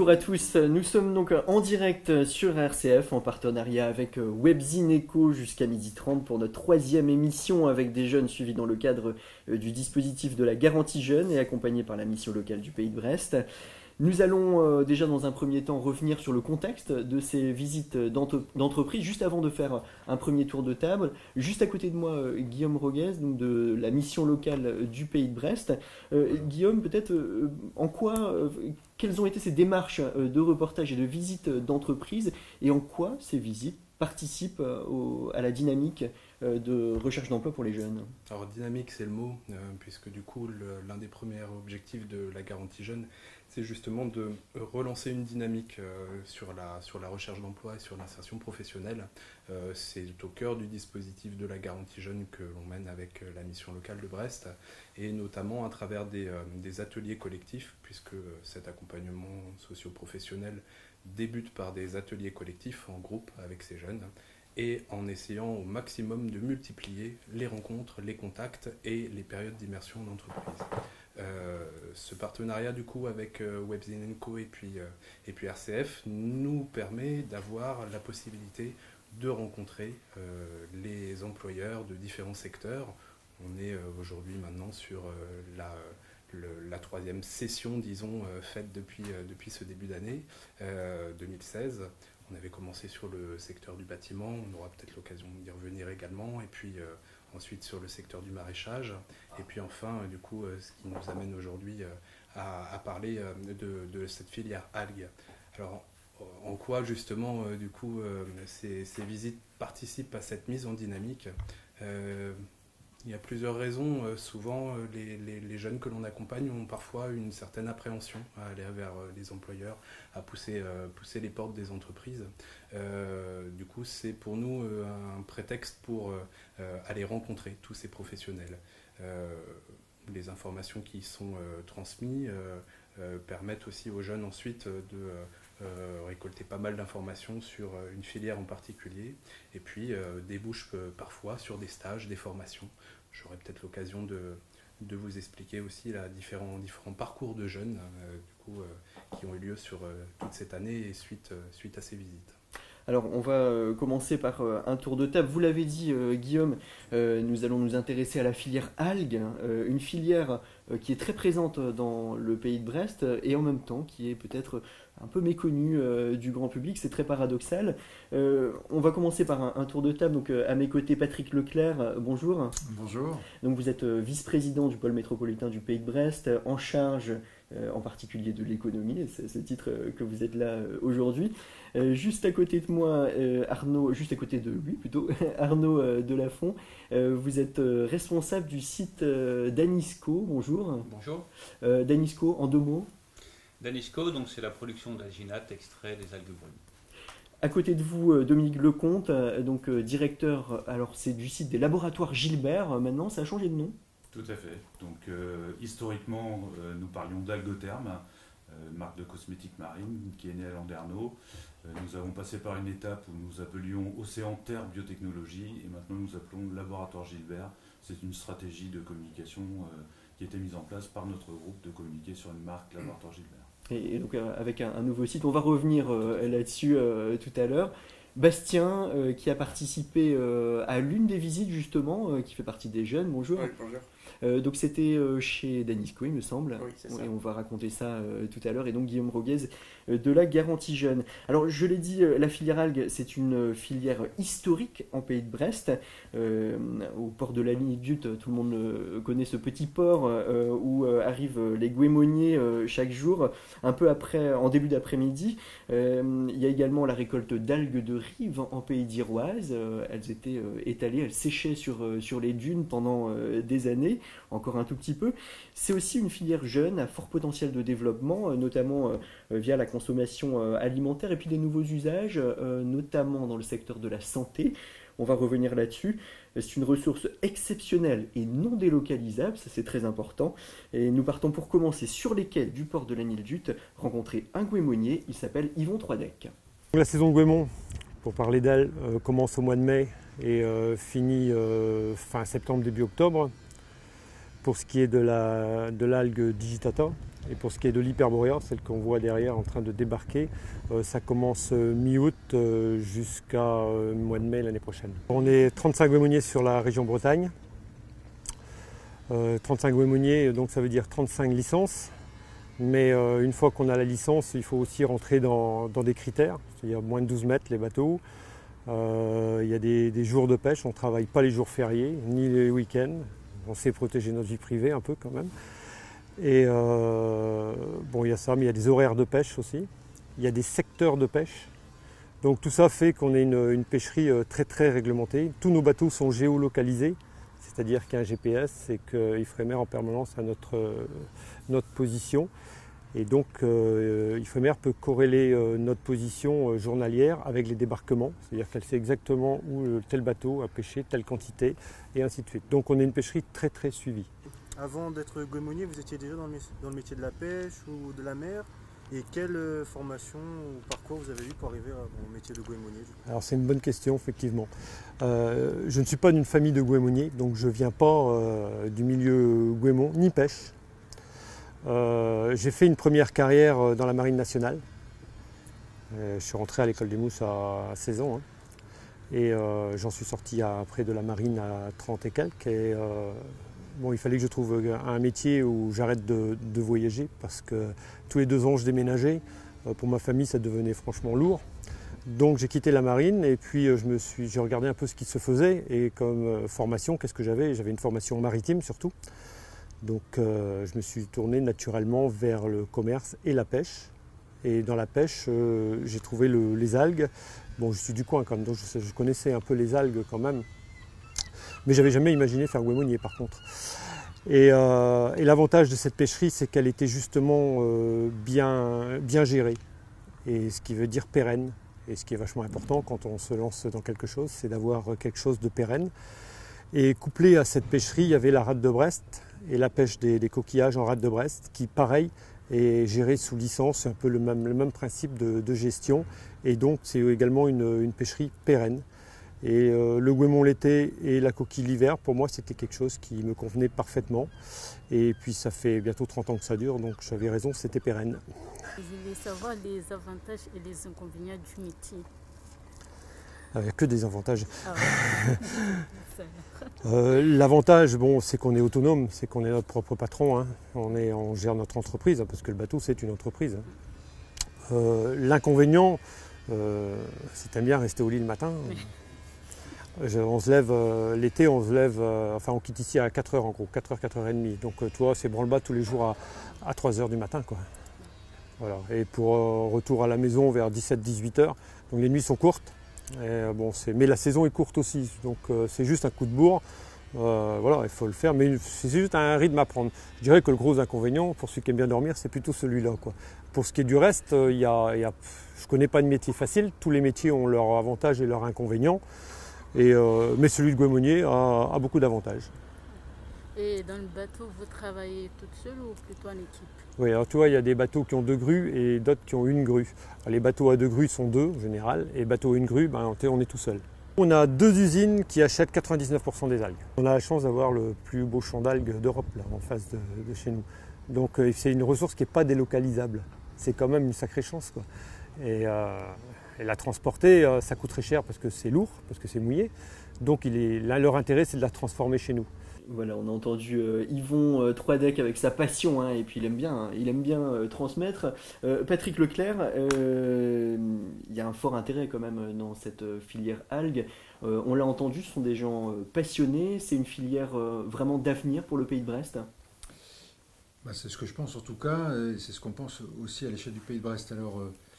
Bonjour à tous, nous sommes donc en direct sur RCF en partenariat avec Webzine Eco jusqu'à 12h30 pour notre troisième émission avec des jeunes suivis dans le cadre du dispositif de la garantie jeune et accompagnés par la mission locale du Pays de Brest. Nous allons déjà dans un premier temps revenir sur le contexte de ces visites d'entreprise, juste avant de faire un premier tour de table. Juste à côté de moi, Guillaume Roguez, donc de la mission locale du Pays de Brest. Guillaume, peut-être quelles ont été ces démarches de reportage et de visites d'entreprise et en quoi ces visites participent à la dynamique de recherche d'emploi pour les jeunes? Alors dynamique c'est le mot, puisque du coup l'un des premiers objectifs de la garantie jeune, c'est justement de relancer une dynamique sur la recherche d'emploi et sur l'insertion professionnelle. C'est au cœur du dispositif de la garantie jeune que l'on mène avec la mission locale de Brest, et notamment à travers des ateliers collectifs, puisque cet accompagnement socio-professionnel débute par des ateliers collectifs en groupe avec ces jeunes, et en essayant au maximum de multiplier les rencontres, les contacts et les périodes d'immersion en entreprise. Ce partenariat du coup avec Webzine Co et puis RCF nous permet d'avoir la possibilité de rencontrer les employeurs de différents secteurs. On est aujourd'hui maintenant sur la troisième session, disons, faite depuis ce début d'année 2016. On avait commencé sur le secteur du bâtiment, on aura peut-être l'occasion d'y revenir également, et puis ensuite sur le secteur du maraîchage, et puis enfin, du coup, ce qui nous amène aujourd'hui à parler de cette filière algues. Alors, en quoi justement, du coup, ces visites participent à cette mise en dynamique? Il y a plusieurs raisons. Souvent, les jeunes que l'on accompagne ont parfois une certaine appréhension à aller vers les employeurs, à pousser les portes des entreprises. Du coup, c'est pour nous un prétexte pour aller rencontrer tous ces professionnels. Les informations qui y sont transmises permettent aussi aux jeunes ensuite de récolter pas mal d'informations sur une filière en particulier, et puis débouchent parfois sur des stages, des formations. J'aurai peut-être l'occasion de vous expliquer aussi différents parcours de jeunes qui ont eu lieu sur toute cette année et suite à ces visites. Alors, on va commencer par un tour de table. Vous l'avez dit, Guillaume, nous allons nous intéresser à la filière algues, une filière qui est très présente dans le Pays de Brest et en même temps qui est peut-être un peu méconnue du grand public. C'est très paradoxal. On va commencer par un tour de table. Donc, à mes côtés, Patrick Leclerc, bonjour. Bonjour. Donc, vous êtes vice-président du pôle métropolitain du Pays de Brest, en charge en particulier de l'économie, et c'est ce titre que vous êtes là aujourd'hui. Juste à côté de moi, Arnaud, juste à côté de lui plutôt, Arnaud Delafont, vous êtes responsable du site Danisco, bonjour. Bonjour. Danisco, en deux mots. Danisco, donc c'est la production d'alginate extrait des algues brunes. À côté de vous, Dominique Lecomte, donc directeur, alors c'est du site des laboratoires Gilbert, maintenant ça a changé de nom. Tout à fait. Donc historiquement, nous parlions d'Algotherm, marque de cosmétiques marine qui est née à Landerneau. Nous avons passé par une étape où nous appelions Océan Terre Biotechnologie et maintenant nous appelons Laboratoire Gilbert. C'est une stratégie de communication qui a été mise en place par notre groupe de communiquer sur une marque Laboratoire Gilbert. Et donc avec un nouveau site, on va revenir là-dessus tout à l'heure. Bastien, qui a participé à l'une des visites justement, qui fait partie des jeunes, bonjour. Oui, bonjour. Donc c'était chez Danisco, il me semble. Oui, c'est ça. Et on va raconter ça tout à l'heure. Et donc Guillaume Roguez de la garantie jeune. Alors je l'ai dit, la filière algues, c'est une filière historique en Pays de Brest. Au port de la ligne Dute, tout le monde connaît ce petit port où arrivent les goémoniers chaque jour, un peu après, en début d'après-midi. Il y a également la récolte d'algues de rive en Pays d'Iroise. Elles étaient étalées, elles séchaient sur les dunes pendant des années. Encore un tout petit peu. C'est aussi une filière jeune à fort potentiel de développement, notamment via la consommation alimentaire et puis des nouveaux usages, notamment dans le secteur de la santé. On va revenir là-dessus. C'est une ressource exceptionnelle et non délocalisable, ça c'est très important. Et nous partons pour commencer sur les quais du port de la Nildute, rencontrer un goémonier, il s'appelle Yvon Troidec. La saison de goémon, pour parler d'elle, commence au mois de mai et finit fin septembre, début octobre. Pour ce qui est de l'algue digitata, Et pour ce qui est de l'Hyperborea, celle qu'on voit derrière en train de débarquer, ça commence mi-août jusqu'à mois de mai l'année prochaine. On est 35 goémoniers sur la région Bretagne. 35 goémoniers, donc ça veut dire 35 licences. Mais une fois qu'on a la licence, il faut aussi rentrer dans des critères, c'est-à-dire moins de 12 mètres les bateaux. Il y a des jours de pêche, on ne travaille pas les jours fériés, ni les week-ends. On sait protéger notre vie privée un peu quand même. Et bon, il y a ça, mais il y a des horaires de pêche aussi. Il y a des secteurs de pêche. Donc tout ça fait qu'on ait une pêcherie très très réglementée. Tous nos bateaux sont géolocalisés, c'est-à-dire qu'il y a un GPS et qu'Ifremer en permanence à notre position. Et donc Ifremer peut corréler notre position journalière avec les débarquements, c'est-à-dire qu'elle sait exactement où tel bateau a pêché, telle quantité, et ainsi de suite. Donc on est une pêcherie très très suivie. Avant d'être goémonier, vous étiez déjà dans le métier de la pêche ou de la mer. Et quelle formation ou parcours vous avez eu pour arriver au métier de goémonier? Alors c'est une bonne question, effectivement. Je ne suis pas d'une famille de goémoniers, donc je ne viens pas du milieu goémon, ni pêche. J'ai fait une première carrière dans la marine nationale. Je suis rentré à l'école des mousses à 16 ans. Hein. Et j'en suis sorti après de la marine à 30 et quelques. Et, bon, il fallait que je trouve un métier où j'arrête de voyager parce que tous les 2 ans je déménageais. Pour ma famille ça devenait franchement lourd. Donc j'ai quitté la marine et puis j'ai regardé un peu ce qui se faisait. Et comme formation, qu'est-ce que j'avais? J'avais une formation maritime surtout. Donc je me suis tourné naturellement vers le commerce et la pêche. Et dans la pêche, j'ai trouvé les algues. Bon, je suis du coin quand même, donc je connaissais un peu les algues quand même. Mais j'avais jamais imaginé faire goémonier par contre. Et l'avantage de cette pêcherie, c'est qu'elle était justement bien gérée. Et ce qui veut dire pérenne. Et ce qui est vachement important quand on se lance dans quelque chose, c'est d'avoir quelque chose de pérenne. Et couplé à cette pêcherie, il y avait la rade de Brest et la pêche des coquillages en rade de Brest, qui pareil est gérée sous licence, c'est un peu le même principe de gestion. Et donc c'est également une pêcherie pérenne. Et le goémon l'été et la coquille l'hiver, pour moi, c'était quelque chose qui me convenait parfaitement. Et puis ça fait bientôt 30 ans que ça dure, donc j'avais raison, c'était pérenne. Je voulais savoir les avantages et les inconvénients du métier. Il n'y a que des avantages. Ah L'avantage, bon, c'est qu'on est autonome, c'est qu'on est notre propre patron. Hein. On gère notre entreprise, hein, parce que le bateau, c'est une entreprise. Hein. L'inconvénient, c'est t'aimes bien rester au lit le matin. On se lève l'été, on quitte ici à 4h en gros, 4h, 4h30. Donc toi, c'est branle-bas tous les jours à 3h du matin, quoi. Voilà. Et pour retour à la maison vers 17-18h. Donc les nuits sont courtes. Et, bon, mais la saison est courte aussi. Donc c'est juste un coup de bourre. Voilà, il faut le faire. Mais c'est juste un rythme à prendre. Je dirais que le gros inconvénient, pour ceux qui aiment bien dormir, c'est plutôt celui-là, quoi. Pour ce qui est du reste, je ne connais pas de métier facile. Tous les métiers ont leurs avantages et leurs inconvénients. Mais celui de goémonier a beaucoup d'avantages. Et dans le bateau, vous travaillez toute seule ou plutôt en équipe? Oui, alors tu vois, il y a des bateaux qui ont 2 grues et d'autres qui ont 1 grue. Alors, les bateaux à 2 grues sont 2 en général, et les bateaux à 1 grue, on est tout seul. On a 2 usines qui achètent 99% des algues. On a la chance d'avoir le plus beau champ d'algues d'Europe, là, en face de chez nous. Donc c'est une ressource qui n'est pas délocalisable. C'est quand même une sacrée chance, quoi. Et la transporter, ça coûte très cher parce que c'est lourd, parce que c'est mouillé. Donc leur intérêt, c'est de la transformer chez nous. Voilà, on a entendu Yvon Troidec avec sa passion, hein, et puis il aime bien transmettre. Patrick Leclerc, il y a un fort intérêt quand même dans cette filière algues. On l'a entendu, ce sont des gens passionnés, c'est une filière vraiment d'avenir pour le Pays de Brest. C'est ce que je pense en tout cas, et c'est ce qu'on pense aussi à l'échelle du Pays de Brest. Alors,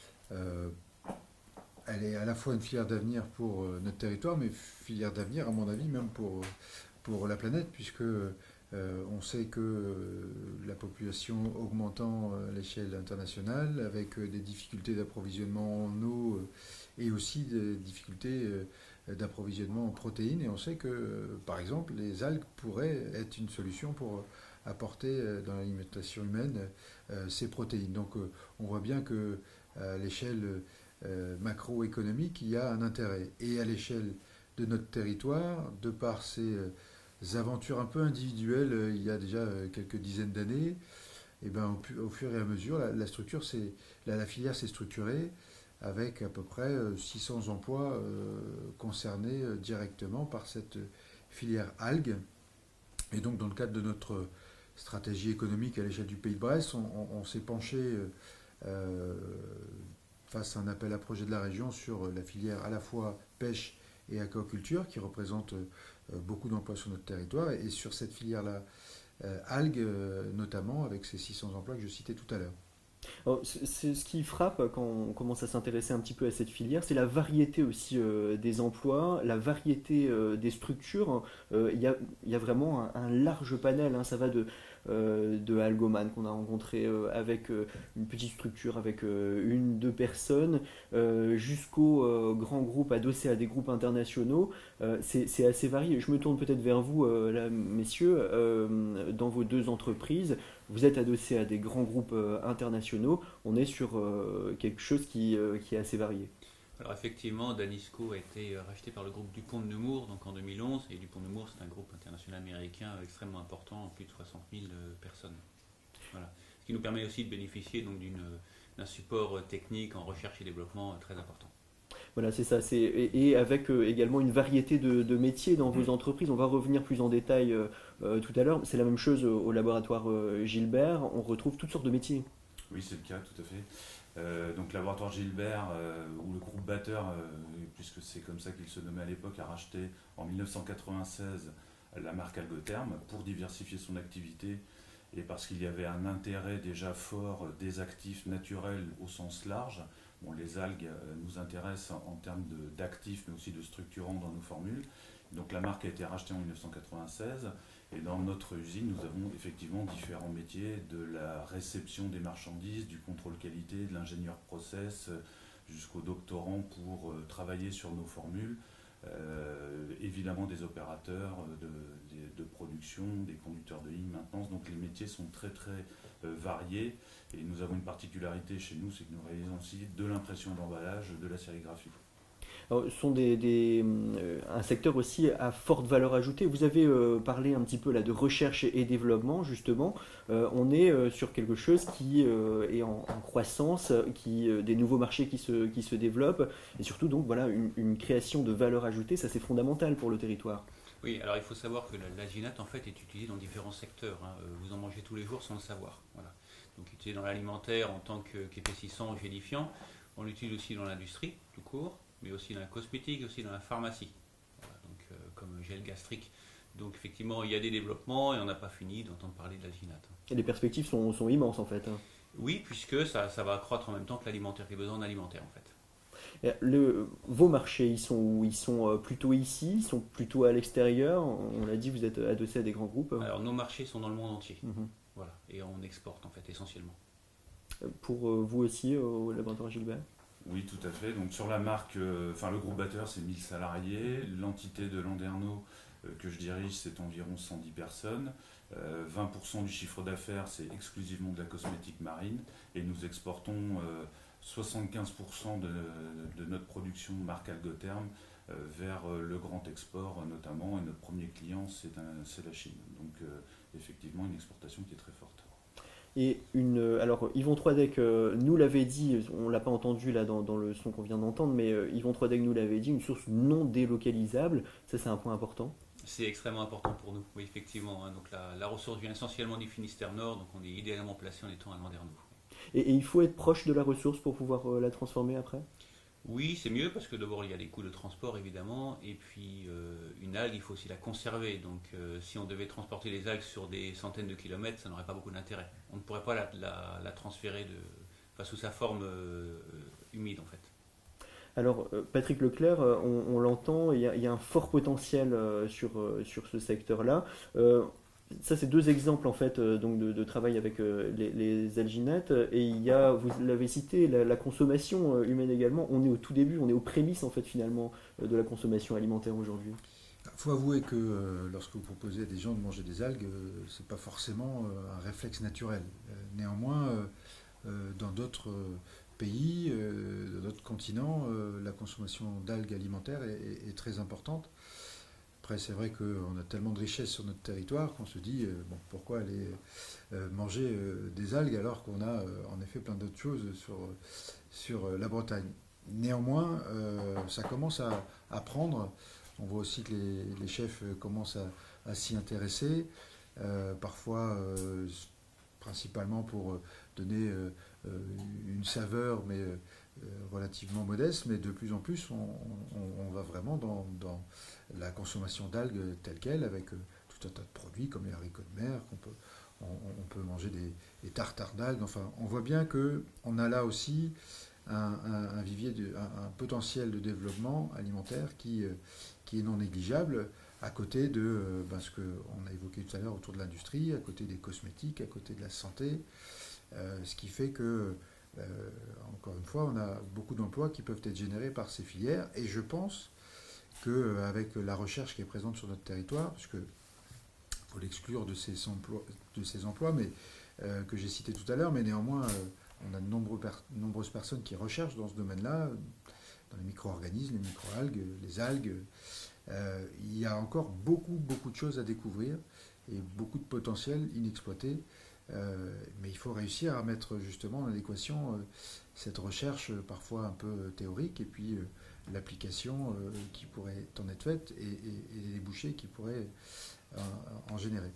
elle est à la fois une filière d'avenir pour notre territoire, mais filière d'avenir, à mon avis, même pour la planète, puisque on sait que la population augmentant à l'échelle internationale, avec des difficultés d'approvisionnement en eau et aussi des difficultés d'approvisionnement en protéines, et on sait que, par exemple, les algues pourraient être une solution pour apporter dans l'alimentation humaine ces protéines. Donc on voit bien que à l'échelle macroéconomique, il y a un intérêt. Et à l'échelle de notre territoire, de par ces aventures un peu individuelles, il y a déjà quelques dizaines d'années, et ben, au fur et à mesure, la filière s'est structurée avec à peu près 600 emplois concernés directement par cette filière algues. Et donc, dans le cadre de notre stratégie économique à l'échelle du Pays de Bresse, on s'est penché euh, face à un appel à projet de la région sur la filière à la fois pêche et aquaculture, qui représente beaucoup d'emplois sur notre territoire, et sur cette filière-là, algues notamment, avec ces 600 emplois que je citais tout à l'heure. Alors, c'est ce qui frappe quand on commence à s'intéresser un petit peu à cette filière, c'est la variété aussi des emplois, la variété des structures. Il y a vraiment un large panel, hein. Ça va de Algoman qu'on a rencontré avec une petite structure avec une, deux personnes, jusqu'aux grands groupes adossés à des groupes internationaux. C'est assez varié. Je me tourne peut-être vers vous, là, messieurs, dans vos deux entreprises. Vous êtes adossé à des grands groupes internationaux, on est sur quelque chose qui est assez varié. Alors effectivement, Danisco a été racheté par le groupe Dupont de Nemours donc en 2011, et Dupont de Nemours c'est un groupe international américain extrêmement important, plus de 60 000 personnes. Voilà. Ce qui nous permet aussi de bénéficier donc d'un support technique en recherche et développement très important. Voilà, c'est ça. Et avec également une variété de métiers dans vos entreprises. On va revenir plus en détail tout à l'heure. C'est la même chose au laboratoire Gilbert. On retrouve toutes sortes de métiers. Oui, c'est le cas, tout à fait. Donc, laboratoire Gilbert, ou le groupe Batteur, puisque c'est comme ça qu'il se nommait à l'époque, a racheté en 1996 la marque Algotherm pour diversifier son activité et parce qu'il y avait un intérêt déjà fort des actifs naturels au sens large. Bon, les algues nous intéressent en termes d'actifs, mais aussi de structurants dans nos formules. Donc la marque a été rachetée en 1996 et dans notre usine, nous avons effectivement différents métiers, de la réception des marchandises, du contrôle qualité, de l'ingénieur process, jusqu'au doctorant pour travailler sur nos formules. Évidemment des opérateurs de production, des conducteurs de ligne, maintenance. Donc les métiers sont très très variés et nous avons une particularité chez nous, c'est que nous réalisons aussi de l'impression d'emballage, de la sérigraphie. Alors, ce sont un secteur aussi à forte valeur ajoutée. Vous avez parlé un petit peu là de recherche et développement, justement. On est sur quelque chose qui est en croissance, des nouveaux marchés qui se développent, et surtout donc voilà une création de valeur ajoutée, ça c'est fondamental pour le territoire. Oui, alors il faut savoir que l'alginate en fait est utilisée dans différents secteurs, hein. Vous en mangez tous les jours sans le savoir. Voilà. Donc utilisé dans l'alimentaire en tant qu'épaississant, gélifiant. On l'utilise aussi dans l'industrie, tout court, mais aussi dans la cosmétique, aussi dans la pharmacie, voilà, donc, comme gel gastrique. Donc effectivement, il y a des développements et on n'a pas fini d'entendre parler de l'alginate. Et les perspectives sont immenses en fait, hein. Oui, puisque ça va accroître en même temps que l'alimentaire, les besoins alimentaires en fait. Vos marchés, ils sont où? Ils sont plutôt ici, ils sont plutôt à l'extérieur. On l'a dit, vous êtes adossé à des grands groupes. Alors nos marchés sont dans le monde entier, Mhm. voilà, et on exporte en fait essentiellement. Pour vous aussi, au laboratoire Gilbert? Oui, tout à fait. Donc sur la marque, le groupe Batteur, c'est 1000 salariés. L'entité de Landerneau que je dirige, c'est environ 110 personnes. 20% du chiffre d'affaires, c'est exclusivement de la cosmétique marine. Et nous exportons 75% de notre production marque Algotherm vers le grand export notamment. Et notre premier client, c'est la Chine. Donc effectivement, une exportation qui est très forte. Et alors Yvon Troidec nous l'avait dit, on l'a pas entendu là dans le son qu'on vient d'entendre, mais Yvon Troidec nous l'avait dit, une source non délocalisable, ça c'est un point important. C'est extrêmement important pour nous, oui effectivement, hein. Donc la ressource vient essentiellement du Finistère Nord, donc on est idéalement placé en étant à Landerneau. Et il faut être proche de la ressource pour pouvoir la transformer après? Oui, c'est mieux parce que d'abord il y a des coûts de transport évidemment, et puis une algue il faut aussi la conserver, donc si on devait transporter les algues sur des centaines de kilomètres, ça n'aurait pas beaucoup d'intérêt. On ne pourrait pas la transférer sous sa forme humide en fait. Alors Patrick Leclerc, on l'entend, il y a un fort potentiel sur ce secteur-là. Ça, c'est deux exemples en fait donc de travail avec les alginates. Et il y a, vous l'avez cité, la consommation humaine également. On est au tout début, on est aux prémices en fait finalement de la consommation alimentaire aujourd'hui. Il faut avouer que lorsque vous proposez à des gens de manger des algues, ce n'est pas forcément un réflexe naturel. Néanmoins, dans d'autres pays, dans d'autres continents, la consommation d'algues alimentaires est très importante. Après, c'est vrai qu'on a tellement de richesses sur notre territoire qu'on se dit, bon, pourquoi aller manger des algues alors qu'on a en effet plein d'autres choses sur la Bretagne. Néanmoins, ça commence à prendre. On voit aussi que les chefs commencent à s'y intéresser, parfois principalement pour donner une saveur, mais relativement modeste, mais de plus en plus, on va vraiment dans la consommation d'algues telle qu'elle, avec tout un tas de produits comme les haricots de mer, on peut manger des tartares d'algues. Enfin, on voit bien qu'on a là aussi un vivier, un potentiel de développement alimentaire qui est non négligeable, à côté de ce qu'on a évoqué tout à l'heure autour de l'industrie, à côté des cosmétiques, à côté de la santé, ce qui fait que, encore une fois, on a beaucoup d'emplois qui peuvent être générés par ces filières, et je pense qu'avec la recherche qui est présente sur notre territoire, puisque faut l'exclure de ces emplois, mais que j'ai cités tout à l'heure, mais néanmoins, on a de nombreuses personnes qui recherchent dans ce domaine-là, dans les micro-organismes, les micro-algues, les algues. Il y a encore beaucoup, beaucoup de choses à découvrir et beaucoup de potentiel inexploité. Mais il faut réussir à mettre justement en adéquation cette recherche parfois un peu théorique et puis l'application qui pourrait en être faite et les débouchés qui pourraient en générer.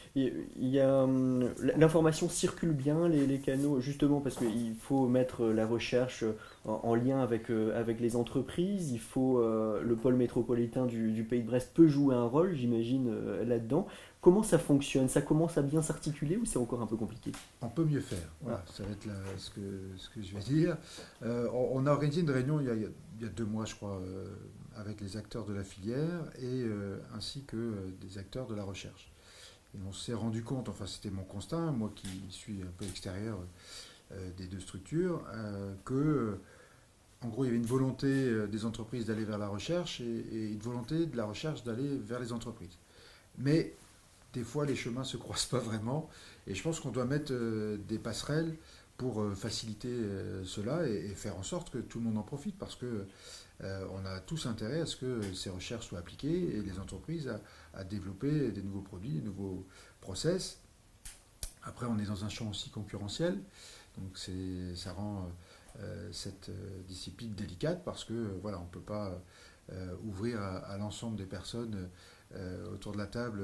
L'information circule bien, les canaux, justement parce qu'il faut mettre la recherche en lien avec les entreprises. Le pôle métropolitain du Pays de Brest peut jouer un rôle, j'imagine, là-dedans. Comment ça fonctionne? Ça commence à bien s'articuler ou c'est encore un peu compliqué? On peut mieux faire. Voilà, ça va être ce que je vais dire. On a organisé une réunion il y a 2 mois, je crois, avec les acteurs de la filière et ainsi que des acteurs de la recherche. Et on s'est rendu compte, enfin c'était mon constat, moi qui suis un peu extérieur des 2 structures, que en gros il y avait une volonté des entreprises d'aller vers la recherche et une volonté de la recherche d'aller vers les entreprises. Mais des fois les chemins ne se croisent pas vraiment et je pense qu'on doit mettre des passerelles pour faciliter cela et faire en sorte que tout le monde en profite parce que on a tous intérêt à ce que ces recherches soient appliquées et les entreprises à développer des nouveaux produits, des nouveaux process. Après, on est dans un champ aussi concurrentiel, donc ça rend cette discipline délicate parce que voilà, on ne peut pas ouvrir à l'ensemble des personnes autour de la table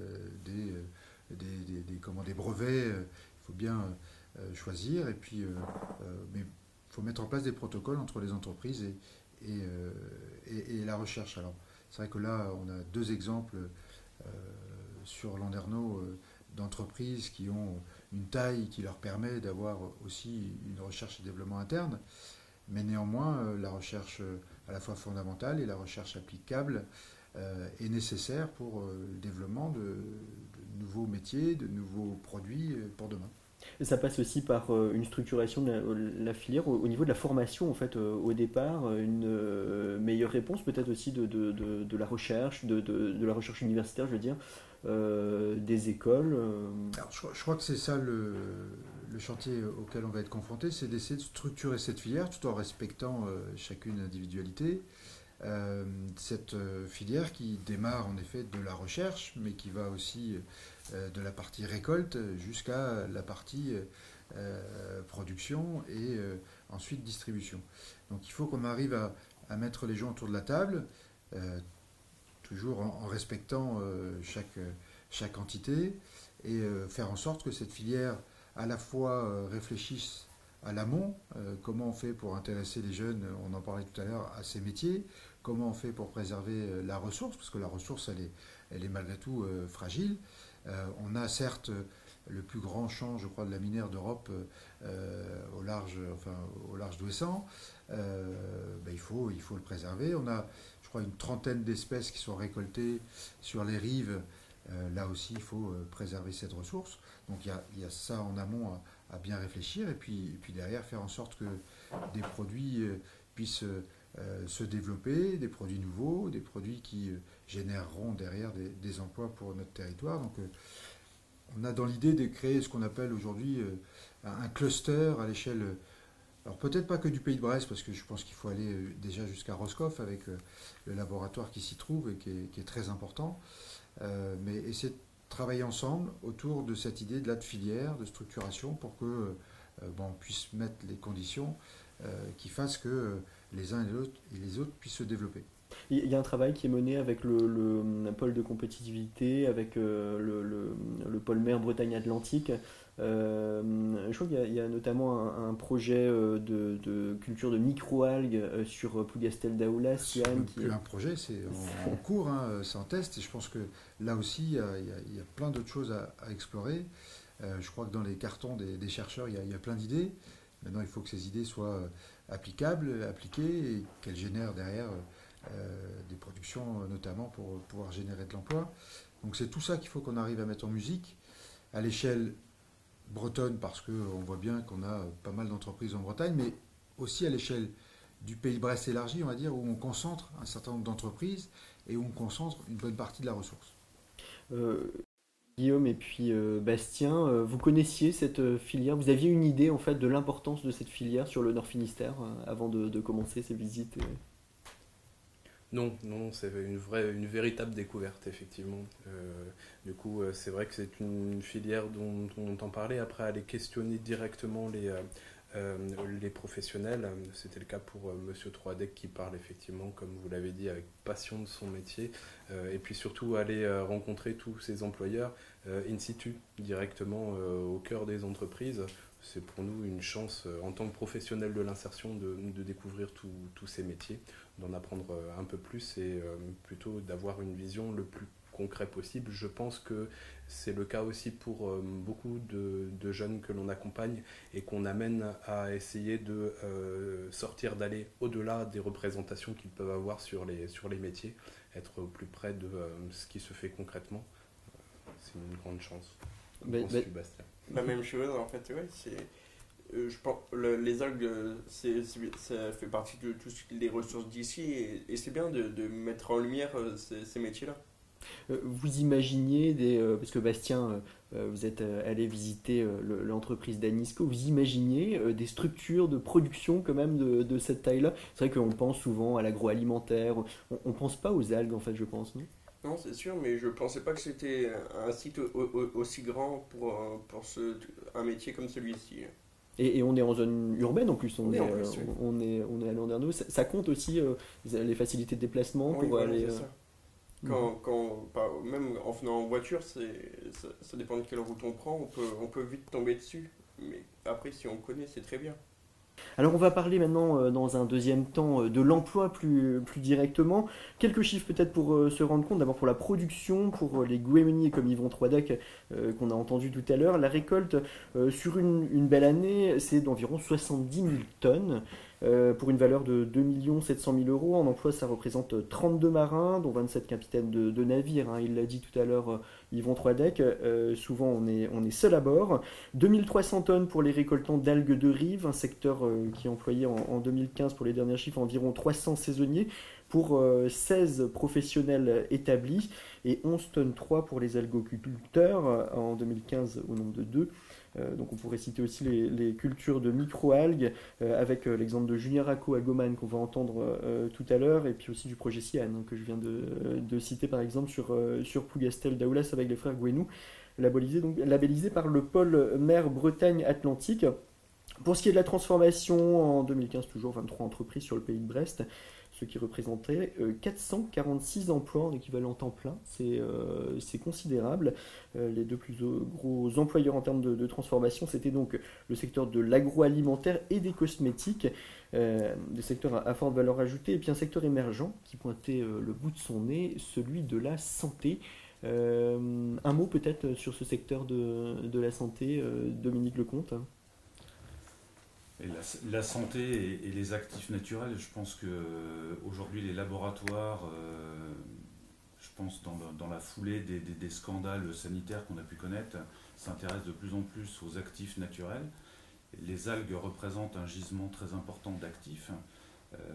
des brevets. Il faut bien choisir et puis mais il faut mettre en place des protocoles entre les entreprises et la recherche. Alors, c'est vrai que là, on a 2 exemples sur Landerneau d'entreprises qui ont une taille qui leur permet d'avoir aussi une recherche et développement interne, mais néanmoins, la recherche à la fois fondamentale et la recherche applicable est nécessaire pour le développement de nouveaux métiers, de nouveaux produits pour demain. Ça passe aussi par une structuration de la filière au niveau de la formation en fait au départ, une meilleure réponse peut-être aussi de la recherche, de la recherche universitaire je veux dire, des écoles. Alors, je crois que c'est ça le chantier auquel on va être confronté, c'est d'essayer de structurer cette filière tout en respectant chacune individualité. Cette filière qui démarre en effet de la recherche, mais qui va aussi de la partie récolte jusqu'à la partie production et ensuite distribution. Donc il faut qu'on arrive à mettre les gens autour de la table, toujours en respectant chaque entité, et faire en sorte que cette filière à la fois réfléchisse à l'amont, comment on fait pour intéresser les jeunes, on en parlait tout à l'heure, à ces métiers, comment on fait pour préserver la ressource, parce que la ressource elle est malgré tout fragile. On a certes le plus grand champ, je crois, de la minière d'Europe au large d'Ouessant. Il faut le préserver. On a, je crois, une trentaine d'espèces qui sont récoltées sur les rives. Là aussi, il faut préserver cette ressource. Donc il y a ça en amont à bien réfléchir et puis derrière faire en sorte que des produits puissent se développer, des produits nouveaux, des produits qui généreront derrière des emplois pour notre territoire. Donc on a dans l'idée de créer ce qu'on appelle aujourd'hui un cluster à l'échelle Alors peut-être pas que du Pays de Brest, parce que je pense qu'il faut aller déjà jusqu'à Roscoff avec le laboratoire qui s'y trouve et qui est très important, mais essayer de travailler ensemble autour de cette idée de filière, de structuration, pour que on puisse mettre les conditions qui fassent que les uns et les autres puissent se développer. Il y a un travail qui est mené avec le pôle de compétitivité, avec le pôle mer Bretagne-Atlantique. Je crois qu'il y a notamment un projet de culture de microalgues sur Plougastel d'Aoulas, C'est Sian, même qui plus un projet, c'est en cours, hein, c'est en test, et je pense que là aussi, il y a plein d'autres choses à explorer. Je crois que dans les cartons des chercheurs, il y a plein d'idées. Maintenant, il faut que ces idées soient applicables, appliquées, et qu'elles génèrent derrière des productions, notamment pour pouvoir générer de l'emploi. Donc c'est tout ça qu'il faut qu'on arrive à mettre en musique, à l'échelle bretonne, parce qu'on voit bien qu'on a pas mal d'entreprises en Bretagne, mais aussi à l'échelle du Pays Brest élargi, on va dire, où on concentre un certain nombre d'entreprises et où on concentre une bonne partie de la ressource. euh, Guillaume et puis Bastien, vous connaissiez cette filière? Vous aviez une idée en fait de l'importance de cette filière sur le Nord Finistère avant de commencer ces visites Non, non, c'est une véritable découverte, effectivement. Du coup, c'est vrai que c'est une filière dont on entend parler. Après, aller questionner directement les professionnels, c'était le cas pour Monsieur Troidec qui parle effectivement, comme vous l'avez dit, avec passion de son métier. Et puis surtout, aller rencontrer tous ces employeurs in situ, directement au cœur des entreprises. C'est pour nous une chance, en tant que professionnel de l'insertion, de découvrir tous ces métiers, d'en apprendre un peu plus et plutôt d'avoir une vision le plus concret possible. Je pense que c'est le cas aussi pour beaucoup de jeunes que l'on accompagne et qu'on amène à essayer de sortir, d'aller au-delà des représentations qu'ils peuvent avoir sur les métiers, être au plus près de ce qui se fait concrètement. C'est une grande chance. Penses-tu, Bastien? La même chose, en fait, ouais, je pense les algues, ça fait partie de toutes les ressources d'ici et c'est bien de mettre en lumière ces métiers-là. Vous imaginiez parce que Bastien, vous êtes allé visiter l'entreprise d'Anisco, vous imaginiez des structures de production quand même de cette taille-là? C'est vrai qu'on pense souvent à l'agroalimentaire, on pense pas aux algues en fait, je pense, non? Non, c'est sûr, mais je pensais pas que c'était un site aussi grand pour un métier comme celui-ci. Et on est en zone urbaine en plus, Oui, en plus, oui. on est à Landerneau. Ça compte aussi les facilités de déplacement Oui, pour voilà, aller. c'est ça. Même en venant en voiture, ça dépend de quelle route on prend, on peut vite tomber dessus. Mais après, si on connaît, c'est très bien. Alors on va parler maintenant dans un deuxième temps de l'emploi plus directement. Quelques chiffres peut-être pour se rendre compte. D'abord pour la production, pour les goémoniers comme Yvon Troidec qu'on a entendu tout à l'heure. La récolte sur une belle année, c'est d'environ 70 000 tonnes. Pour une valeur de 2 700 000 euros. En emploi, ça représente 32 marins, dont 27 capitaines de navires. Hein. Il l'a dit tout à l'heure, Yvon Troidec. Souvent, on est seul à bord. 2300 tonnes pour les récoltants d'algues de rive, un secteur qui employait en 2015, pour les derniers chiffres, environ 300 saisonniers, pour 16 professionnels établis, et 11 tonnes 3 pour les algoculteurs, en 2015 au nombre de 2. Donc on pourrait citer aussi les cultures de microalgues avec l'exemple de Julien Racco à Goman qu'on va entendre tout à l'heure, et puis aussi du projet Sian que je viens de citer par exemple sur Plougastel d'Aoulas avec les frères Gouenou, labellisé par le pôle mer Bretagne-Atlantique. Pour ce qui est de la transformation, en 2015 toujours 23 entreprises sur le pays de Brest, ce qui représentait 446 emplois en équivalent temps plein. C'est considérable. Les deux plus gros employeurs en termes de transformation, c'était donc le secteur de l'agroalimentaire et des cosmétiques, des secteurs à forte valeur ajoutée, et puis un secteur émergent qui pointait le bout de son nez, celui de la santé. Un mot peut-être sur ce secteur de la santé, Dominique Lecomte. Et la santé et les actifs naturels, je pense que aujourd'hui les laboratoires, je pense dans la foulée des scandales sanitaires qu'on a pu connaître, s'intéressent de plus en plus aux actifs naturels. Les algues représentent un gisement très important d'actifs.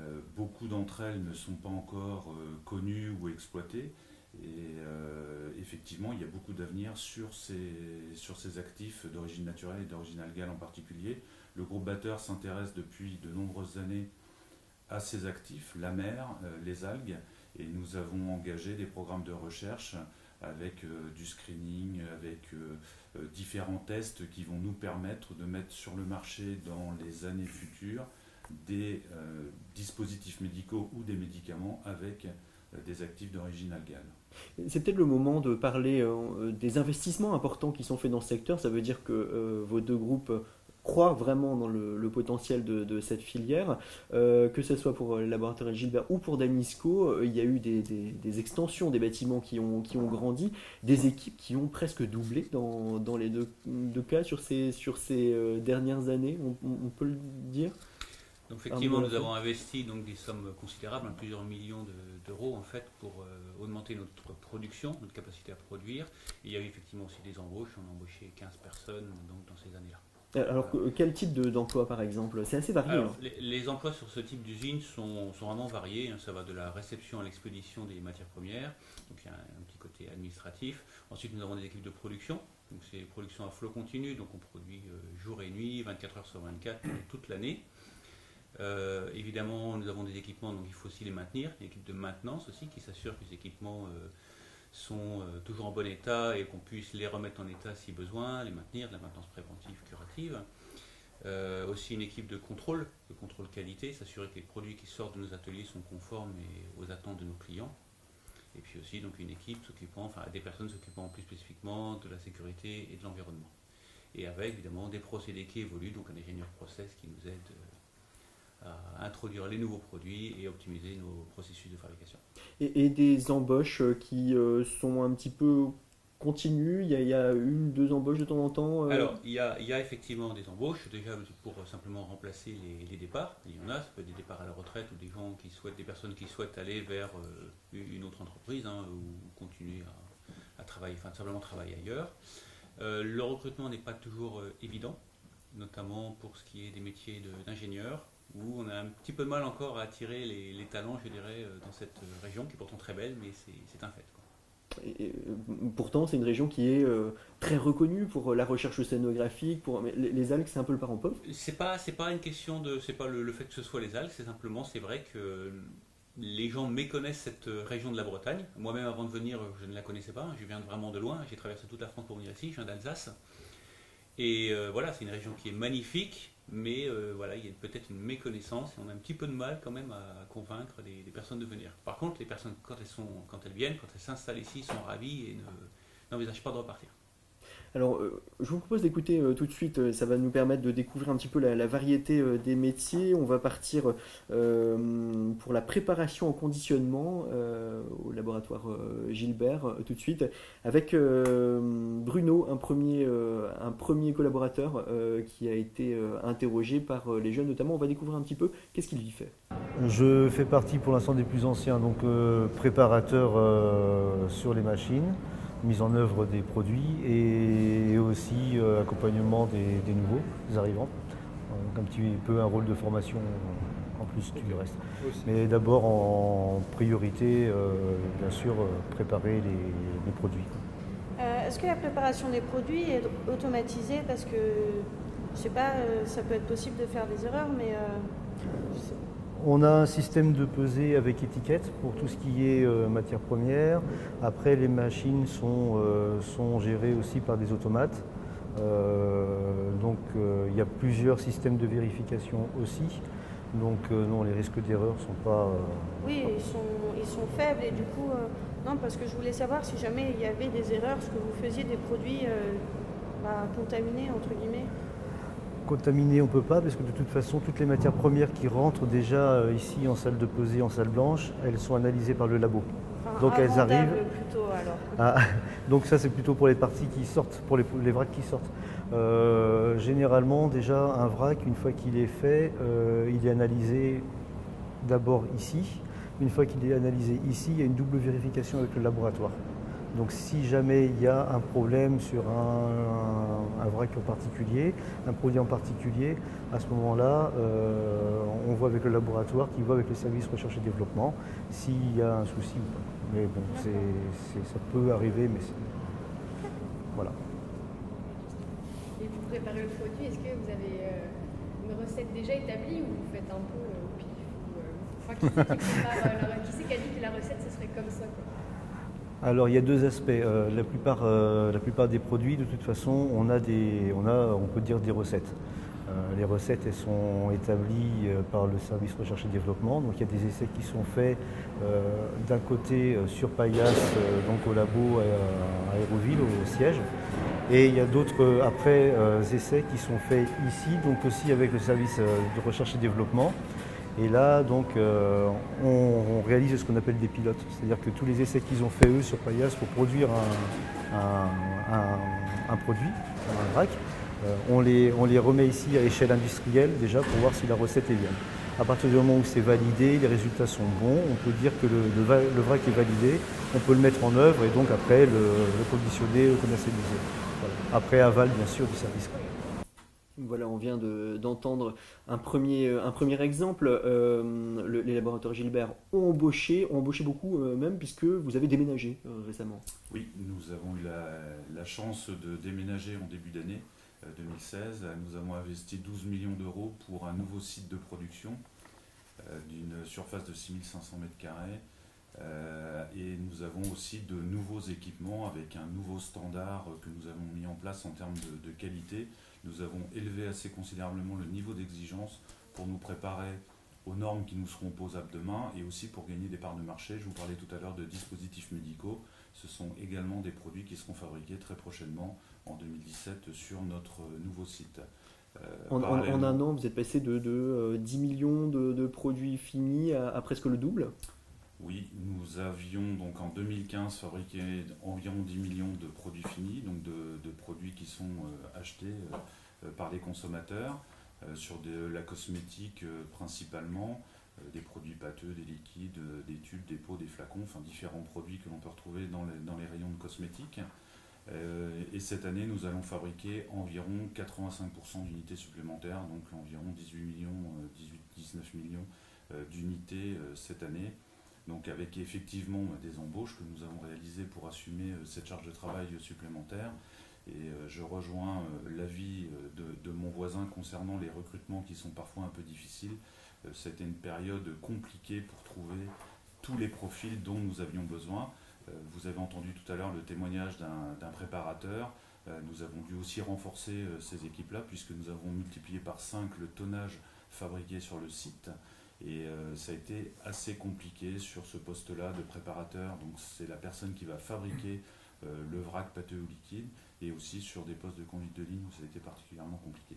Beaucoup d'entre elles ne sont pas encore connues ou exploitées. Et effectivement, il y a beaucoup d'avenir sur ces actifs d'origine naturelle et d'origine algale en particulier. Le groupe Bater s'intéresse depuis de nombreuses années à ces actifs, la mer, les algues, et nous avons engagé des programmes de recherche avec du screening, avec différents tests qui vont nous permettre de mettre sur le marché dans les années futures des dispositifs médicaux ou des médicaments avec des actifs d'origine algale. C'est peut-être le moment de parler des investissements importants qui sont faits dans ce secteur. Ça veut dire que vos deux groupes croient vraiment dans le potentiel de cette filière, que ce soit pour le laboratoire Gilbert ou pour Danisco. Il y a eu des extensions des bâtiments qui ont grandi, des équipes qui ont presque doublé dans les deux cas sur ces dernières années, on peut le dire. Donc effectivement, nous avons investi donc des sommes considérables, plusieurs millions d'euros en fait, pour augmenter notre production, notre capacité à produire. Et il y a eu effectivement aussi des embauches. On a embauché 15 personnes donc, dans ces années-là. Alors, quel type d'emploi par exemple? C'est assez varié. Alors, les emplois sur ce type d'usine sont vraiment variés. Ça va de la réception à l'expédition des matières premières. Donc il y a un petit côté administratif. Ensuite, nous avons des équipes de production. Donc c'est production à flot continu. Donc on produit jour et nuit, 24 heures sur 24, toute l'année. Évidemment, nous avons des équipements, donc il faut aussi les maintenir. Une équipe de maintenance aussi qui s'assure que les équipements sont toujours en bon état et qu'on puisse les remettre en état si besoin, les maintenir, de la maintenance préventive, curative. Aussi une équipe de contrôle qualité, s'assurer que les produits qui sortent de nos ateliers sont conformes aux attentes de nos clients. Et puis aussi donc une équipe des personnes s'occupant plus spécifiquement de la sécurité et de l'environnement. Et avec évidemment des procédés qui évoluent, donc un ingénieur process qui nous aide à introduire les nouveaux produits et optimiser nos processus de fabrication. Et des embauches qui sont un petit peu continues, il y a une, deux embauches de temps en temps Alors, il y a effectivement des embauches, déjà pour simplement remplacer les départs. Il y en a, ça peut être des départs à la retraite ou des personnes qui souhaitent aller vers une autre entreprise ou continuer à travailler, simplement travailler ailleurs. Le recrutement n'est pas toujours évident, notamment pour ce qui est des métiers d'ingénieur, où on a un petit peu de mal encore à attirer les talents, je dirais, dans cette région, qui est pourtant très belle, mais c'est un fait, quoi. Et, pourtant, c'est une région qui est très reconnue pour la recherche océanographique. Mais les algues, c'est un peu le parent pauvre. C'est pas une question c'est pas le fait que ce soit les algues, c'est simplement, c'est vrai que les gens méconnaissent cette région de la Bretagne. Moi-même, avant de venir, je ne la connaissais pas. Je viens vraiment de loin. J'ai traversé toute la France pour venir ici. Je viens d'Alsace. Et voilà, c'est une région qui est magnifique. Mais voilà, il y a peut-être une méconnaissance et on a un petit peu de mal quand même à convaincre les personnes de venir. Par contre, les personnes, quand elles viennent, quand elles s'installent ici, sont ravies et n'envisagent pas de repartir. Alors, je vous propose d'écouter tout de suite, ça va nous permettre de découvrir un petit peu la variété des métiers. On va partir pour la préparation en conditionnement au laboratoire Gilbert tout de suite, avec Bruno, un premier collaborateur qui a été interrogé par les jeunes notamment. On va découvrir un petit peu qu'est-ce qu'il y fait. Je fais partie pour l'instant des plus anciens, donc préparateur sur les machines, mise en œuvre des produits et aussi accompagnement des nouveaux, des arrivants. Donc un petit peu un rôle de formation en plus du reste. Mais d'abord en priorité, bien sûr, préparer les produits. Est-ce que la préparation des produits est automatisée? Parce que, je sais pas, ça peut être possible de faire des erreurs, mais je sais pas. On a un système de pesée avec étiquette pour tout ce qui est matière première. Après, les machines sont gérées aussi par des automates. Donc, il y a plusieurs systèmes de vérification aussi. Donc, non, les risques d'erreur ne sont pas... Oui, ils sont faibles et du coup... non, parce que je voulais savoir si jamais il y avait des erreurs, ce que vous faisiez des produits contaminés, entre guillemets. Contaminés, on ne peut pas, parce que de toute façon, toutes les matières premières qui rentrent déjà ici en salle de pesée, en salle blanche, elles sont analysées par le labo. Enfin, donc elles arrivent. Plutôt, alors. Ah, donc ça, c'est plutôt pour les parties qui sortent, pour les vracs qui sortent. Généralement, déjà, un vrac, une fois qu'il est fait, il est analysé d'abord ici. Une fois qu'il est analysé ici, il y a une double vérification avec le laboratoire. Donc si jamais il y a un problème sur un vrac en particulier, un produit en particulier, à ce moment-là, on voit avec le laboratoire qui voit avec les services recherche et développement s'il y a un souci ou pas. Mais bon, ça peut arriver, mais voilà. Et pour préparer le produit, est-ce que vous avez une recette déjà établie ou vous faites un peu au pif enfin, qui c'est qui a dit que la recette ce serait comme ça quoi? Alors il y a deux aspects. La plupart des produits, de toute façon, on peut dire des recettes. Les recettes, elles sont établies par le service recherche et développement. Donc il y a des essais qui sont faits d'un côté sur Paillasse, donc au labo à Aéroville, au siège. Et il y a d'autres essais qui sont faits ici, donc aussi avec le service de recherche et développement. Et là, donc, on réalise ce qu'on appelle des pilotes. C'est-à-dire que tous les essais qu'ils ont fait eux sur Paillasse pour produire un produit, un vrac, on les remet ici à échelle industrielle déjà pour voir si la recette est bien. À partir du moment où c'est validé, les résultats sont bons, on peut dire que le vrac est validé, on peut le mettre en œuvre et donc après le conditionner, le commercialiser. Voilà. Après aval bien sûr du service. Voilà, on vient d'entendre un premier exemple. Les laboratoires Gilbert ont embauché beaucoup même, puisque vous avez déménagé récemment. Oui, nous avons eu la chance de déménager en début d'année 2016. Nous avons investi 12 millions d'euros pour un nouveau site de production d'une surface de 6500 m². Et nous avons aussi de nouveaux équipements avec un nouveau standard que nous avons mis en place en termes de qualité. Nous avons élevé assez considérablement le niveau d'exigence pour nous préparer aux normes qui nous seront opposables demain et aussi pour gagner des parts de marché. Je vous parlais tout à l'heure de dispositifs médicaux. Ce sont également des produits qui seront fabriqués très prochainement en 2017 sur notre nouveau site. En un an, vous êtes passé de 10 millions de produits finis à presque le double. Oui, nous avions donc en 2015 fabriqué environ 10 millions de produits finis, donc de produits qui sont achetés par les consommateurs, sur de la cosmétique principalement, des produits pâteux, des liquides, des tubes, des pots, des flacons, enfin différents produits que l'on peut retrouver dans les rayons de cosmétiques. Et cette année, nous allons fabriquer environ 85% d'unités supplémentaires, donc environ 19 millions d'unités cette année. Donc avec effectivement des embauches que nous avons réalisées pour assumer cette charge de travail supplémentaire. Et je rejoins l'avis de mon voisin concernant les recrutements qui sont parfois un peu difficiles. C'était une période compliquée pour trouver tous les profils dont nous avions besoin. Vous avez entendu tout à l'heure le témoignage d'un préparateur. Nous avons dû aussi renforcer ces équipes-là puisque nous avons multiplié par 5 le tonnage fabriqué sur le site. Et ça a été assez compliqué sur ce poste-là de préparateur. Donc c'est la personne qui va fabriquer le vrac pâteux ou liquide, et aussi sur des postes de conduite de ligne où ça a été particulièrement compliqué.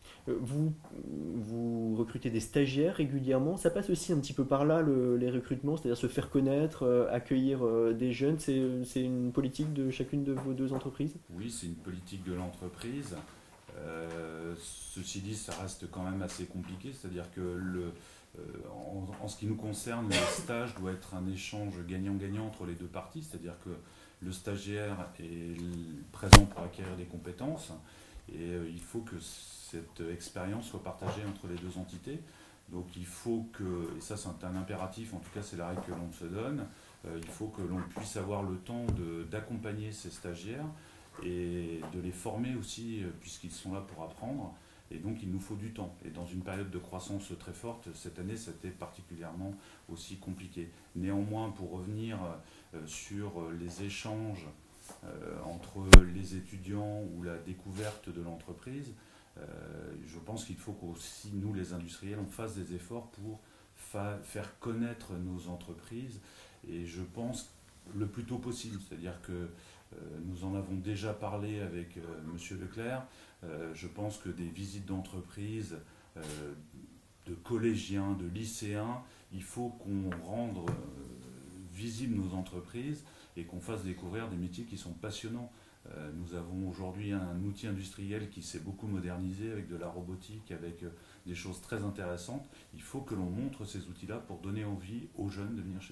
Vous recrutez des stagiaires régulièrement. Ça passe aussi un petit peu par là, les recrutements, c'est-à-dire se faire connaître, accueillir des jeunes. C'est une politique de chacune de vos deux entreprises? Oui, c'est une politique de l'entreprise. Ceci dit, ça reste quand même assez compliqué, c'est-à-dire que en ce qui nous concerne, le stage doit être un échange gagnant-gagnant entre les deux parties, c'est-à-dire que le stagiaire est présent pour acquérir des compétences et il faut que cette expérience soit partagée entre les deux entités. Donc il faut que, et ça c'est un impératif, en tout cas c'est la règle que l'on se donne, il faut que l'on puisse avoir le temps d'accompagner ces stagiaires et de les former aussi puisqu'ils sont là pour apprendre. Et donc il nous faut du temps. Et dans une période de croissance très forte, cette année, c'était particulièrement aussi compliqué. Néanmoins, pour revenir sur les échanges entre les étudiants ou la découverte de l'entreprise, je pense qu'il faut qu'aussi nous, les industriels, on fasse des efforts pour faire connaître nos entreprises. Et je pense le plus tôt possible. C'est-à-dire que nous en avons déjà parlé avec M. Leclerc. Je pense que des visites d'entreprise, de collégiens, de lycéens, il faut qu'on rende visibles nos entreprises et qu'on fasse découvrir des métiers qui sont passionnants. Nous avons aujourd'hui un outil industriel qui s'est beaucoup modernisé avec de la robotique, avec des choses très intéressantes. Il faut que l'on montre ces outils-là pour donner envie aux jeunes de venir chez nous.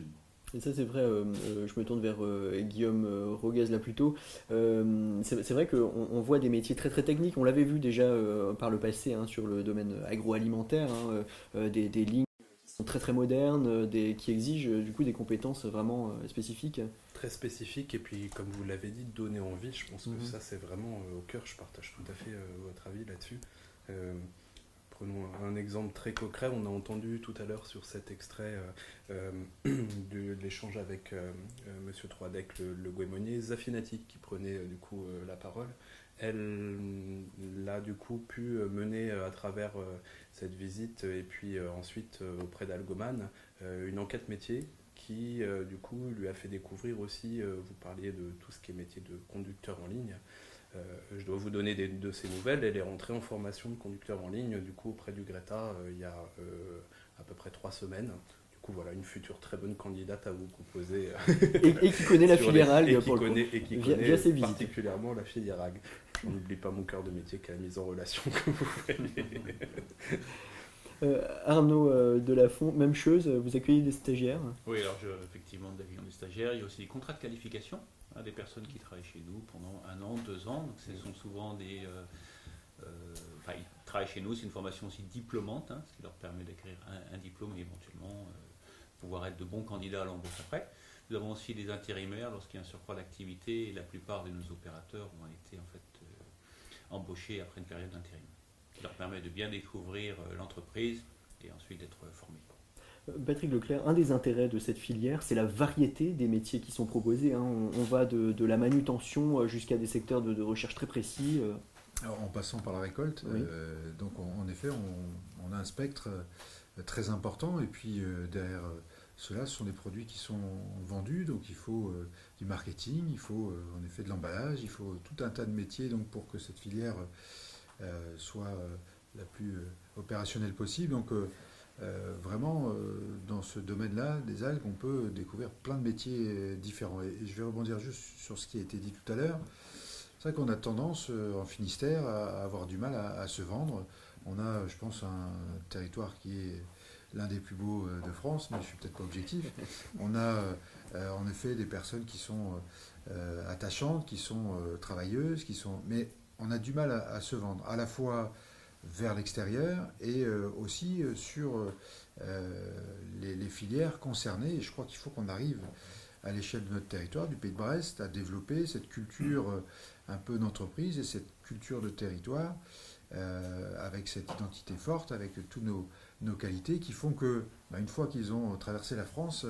Et ça c'est vrai, je me tourne vers Guillaume Roguez là plutôt. C'est vrai qu'on voit des métiers très très techniques, on l'avait vu déjà par le passé hein, sur le domaine agroalimentaire, hein, des lignes qui sont très très modernes, qui exigent du coup des compétences vraiment spécifiques. Très spécifique, et puis comme vous l'avez dit, donner envie, je pense que ça c'est vraiment au cœur, je partage tout à fait votre avis là-dessus. Prenons un exemple très concret, on a entendu tout à l'heure sur cet extrait de l'échange avec Monsieur Troidec, le Guémonier, Zafinati qui prenait du coup la parole. Elle l'a du coup pu mener à travers cette visite et puis ensuite auprès d'Algoman une enquête métier qui du coup lui a fait découvrir aussi, vous parliez de tout ce qui est métier de conducteur en ligne. Je dois vous donner de ces nouvelles. Elle est rentrée en formation de conducteur en ligne du coup auprès du Greta il y a à peu près 3 semaines. Du coup voilà une future très bonne candidate à vous proposer. Et qui connaît la filière algue et qui connaît via ses visites. Particulièrement la filière algue. On n'oublie pas mon cœur de métier qui est la mise en relation que vous faites. Arnaud Delafont, même chose, vous accueillez des stagiaires? Oui, alors effectivement, nous avions des stagiaires, il y a aussi des contrats de qualification, hein, des personnes qui travaillent chez nous pendant 1 an, 2 ans, donc ce sont souvent des... ils travaillent chez nous, c'est une formation aussi diplômante, hein, ce qui leur permet d'acquérir un diplôme et éventuellement pouvoir être de bons candidats à l'embauche après. Nous avons aussi des intérimaires lorsqu'il y a un surcroît d'activité, et la plupart de nos opérateurs ont été en fait embauchés après une période d'intérim, qui leur permet de bien découvrir l'entreprise et ensuite d'être formés. Patrick Leclerc, un des intérêts de cette filière, c'est la variété des métiers qui sont proposés. Hein. On va de la manutention jusqu'à des secteurs de recherche très précis. Alors, en passant par la récolte, oui. Donc en effet, on a un spectre très important, et puis derrière cela, ce sont des produits qui sont vendus, donc il faut du marketing, il faut en effet de l'emballage, il faut tout un tas de métiers donc, pour que cette filière soit la plus opérationnelle possible. Donc vraiment, dans ce domaine-là, des algues, on peut découvrir plein de métiers différents. Et je vais rebondir juste sur ce qui a été dit tout à l'heure. C'est vrai qu'on a tendance, en Finistère, à avoir du mal à se vendre. On a, je pense, un territoire qui est l'un des plus beaux de France, mais je ne suis peut-être pas objectif. On a en effet des personnes qui sont attachantes, qui sont travailleuses, mais on a du mal à se vendre, à la fois vers l'extérieur et aussi sur les filières concernées. Et je crois qu'il faut qu'on arrive à l'échelle de notre territoire, du Pays de Brest, à développer cette culture un peu d'entreprise et cette culture de territoire avec cette identité forte, avec tous nos qualités qui font que, une fois qu'ils ont traversé la France,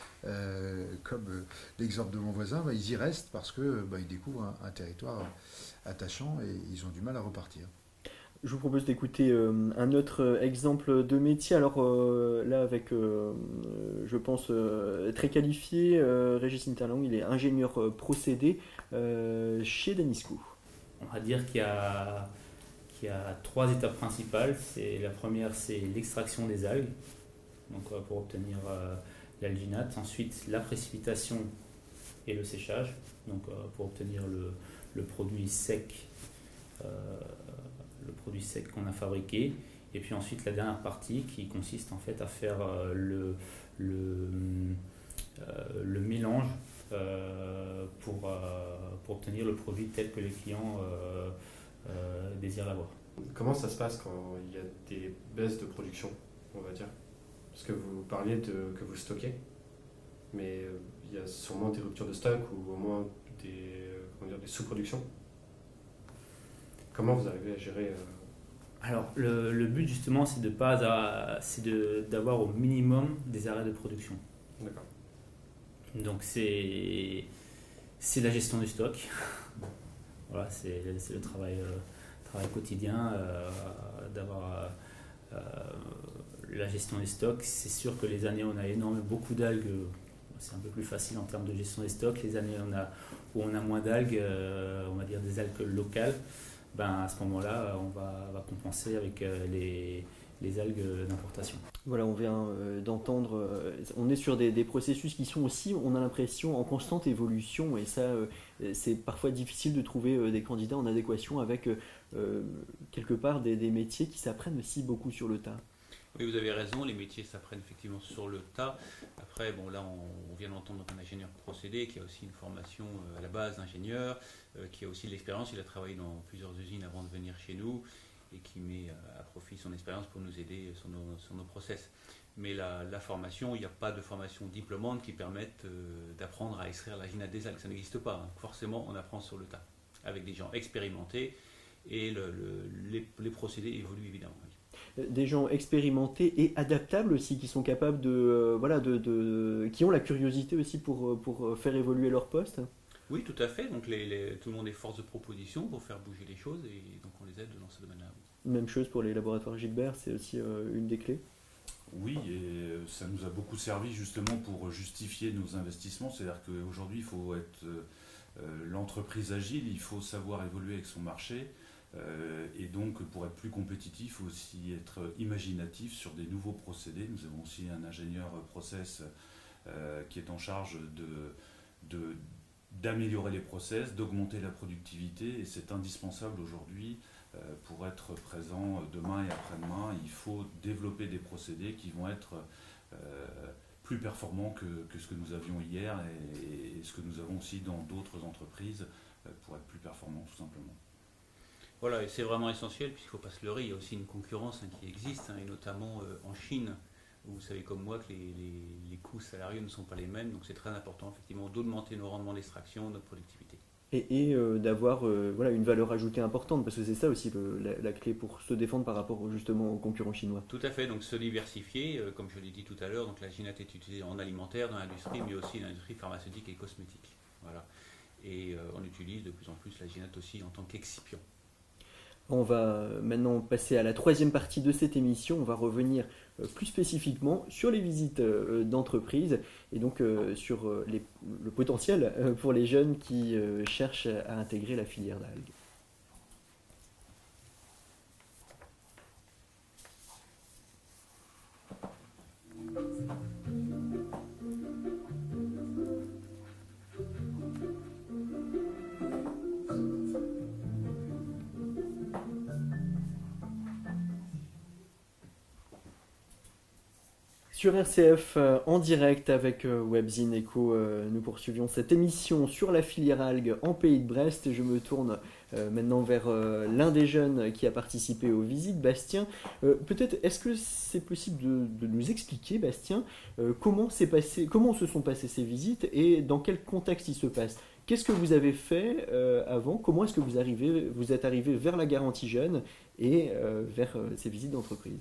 comme l'exemple de mon voisin, ils y restent parce qu'ils découvrent un territoire attachant et ils ont du mal à repartir. Je vous propose d'écouter un autre exemple de métier. Alors là, avec, je pense, très qualifié, Régis Interlang, il est ingénieur procédé chez Danisco. On va dire qu'il y a 3 étapes principales. La première, c'est l'extraction des algues, donc pour obtenir l'alginate. Ensuite, la précipitation et le séchage, donc pour obtenir le produit sec. Le produit sec qu'on a fabriqué, et puis ensuite la dernière partie qui consiste en fait à faire le mélange pour obtenir le produit tel que les clients désirent l'avoir. Comment ça se passe quand il y a des baisses de production, on va dire? Parce que vous parliez que vous stockez, mais il y a sûrement des ruptures de stock ou au moins des sous-productions. Comment vous arrivez à gérer Alors, le but justement, c'est d'avoir au minimum des arrêts de production. D'accord. Donc, c'est la gestion du stock. Voilà, c'est le travail quotidien d'avoir la gestion des stocks. C'est sûr que les années où on a beaucoup d'algues, c'est un peu plus facile en termes de gestion des stocks. Les années où on a moins d'algues, on va dire des algues locales, à ce moment-là, on va compenser avec les algues d'importation. Voilà, on vient d'entendre, on est sur des processus qui sont aussi, on a l'impression, en constante évolution, et ça, c'est parfois difficile de trouver des candidats en adéquation avec, quelque part, des métiers qui s'apprennent aussi beaucoup sur le tas. Oui, vous avez raison, les métiers s'apprennent effectivement sur le tas. Après, bon, là, on vient d'entendre un ingénieur procédé qui a aussi une formation à la base d'ingénieur, qui a aussi de l'expérience. Il a travaillé dans plusieurs usines avant de venir chez nous et qui met à profit son expérience pour nous aider sur nos process. Mais la formation, il n'y a pas de formation diplômante qui permette d'apprendre à extraire l'aginate des algues. Ça n'existe pas. Hein. Forcément, on apprend sur le tas, avec des gens expérimentés, et les procédés évoluent évidemment. Des gens expérimentés et adaptables aussi, qui sont capables qui ont la curiosité aussi pour faire évoluer leur poste. Oui, tout à fait. Donc tout le monde est force de proposition pour faire bouger les choses, et donc on les aide dans ce domaine-là. Même chose pour les laboratoires Gilbert, c'est aussi une des clés. Oui, et ça nous a beaucoup servi justement pour justifier nos investissements. C'est-à-dire qu'aujourd'hui, il faut être l'entreprise agile, il faut savoir évoluer avec son marché. Et donc, pour être plus compétitif, il faut aussi être imaginatif sur des nouveaux procédés. Nous avons aussi un ingénieur process qui est en charge d'améliorer les process, d'augmenter la productivité, et c'est indispensable aujourd'hui pour être présent demain et après-demain. Il faut développer des procédés qui vont être plus performants que ce que nous avions hier et ce que nous avons aussi dans d'autres entreprises pour être plus performants tout simplement. Voilà, et c'est vraiment essentiel, puisqu'il ne faut pas se leurrer, il y a aussi une concurrence qui existe, et notamment en Chine, où vous savez comme moi que les coûts salariaux ne sont pas les mêmes, donc c'est très important effectivement d'augmenter nos rendements d'extraction, notre productivité. Et d'avoir une valeur ajoutée importante, parce que c'est ça aussi la clé pour se défendre par rapport justement aux concurrents chinois. Tout à fait, donc se diversifier, comme je l'ai dit tout à l'heure, donc l'aginate est utilisée en alimentaire, dans l'industrie, mais aussi dans l'industrie pharmaceutique et cosmétique. Voilà. Et on utilise de plus en plus l'aginate aussi en tant qu'excipient. On va maintenant passer à la troisième partie de cette émission. On va revenir plus spécifiquement sur les visites d'entreprise et donc sur le potentiel pour les jeunes qui cherchent à intégrer la filière d'algues. Sur RCF en direct avec Webzine Eco, nous poursuivions cette émission sur la filière algues en Pays de Brest. Je me tourne maintenant vers l'un des jeunes qui a participé aux visites, Bastien. Peut-être, est-ce que c'est possible de nous expliquer, Bastien, comment se sont passées ces visites et dans quel contexte ils se passent? Qu'est-ce que vous avez fait avant? Comment est-ce que vous êtes arrivé vers la garantie jeune et vers ces visites d'entreprise?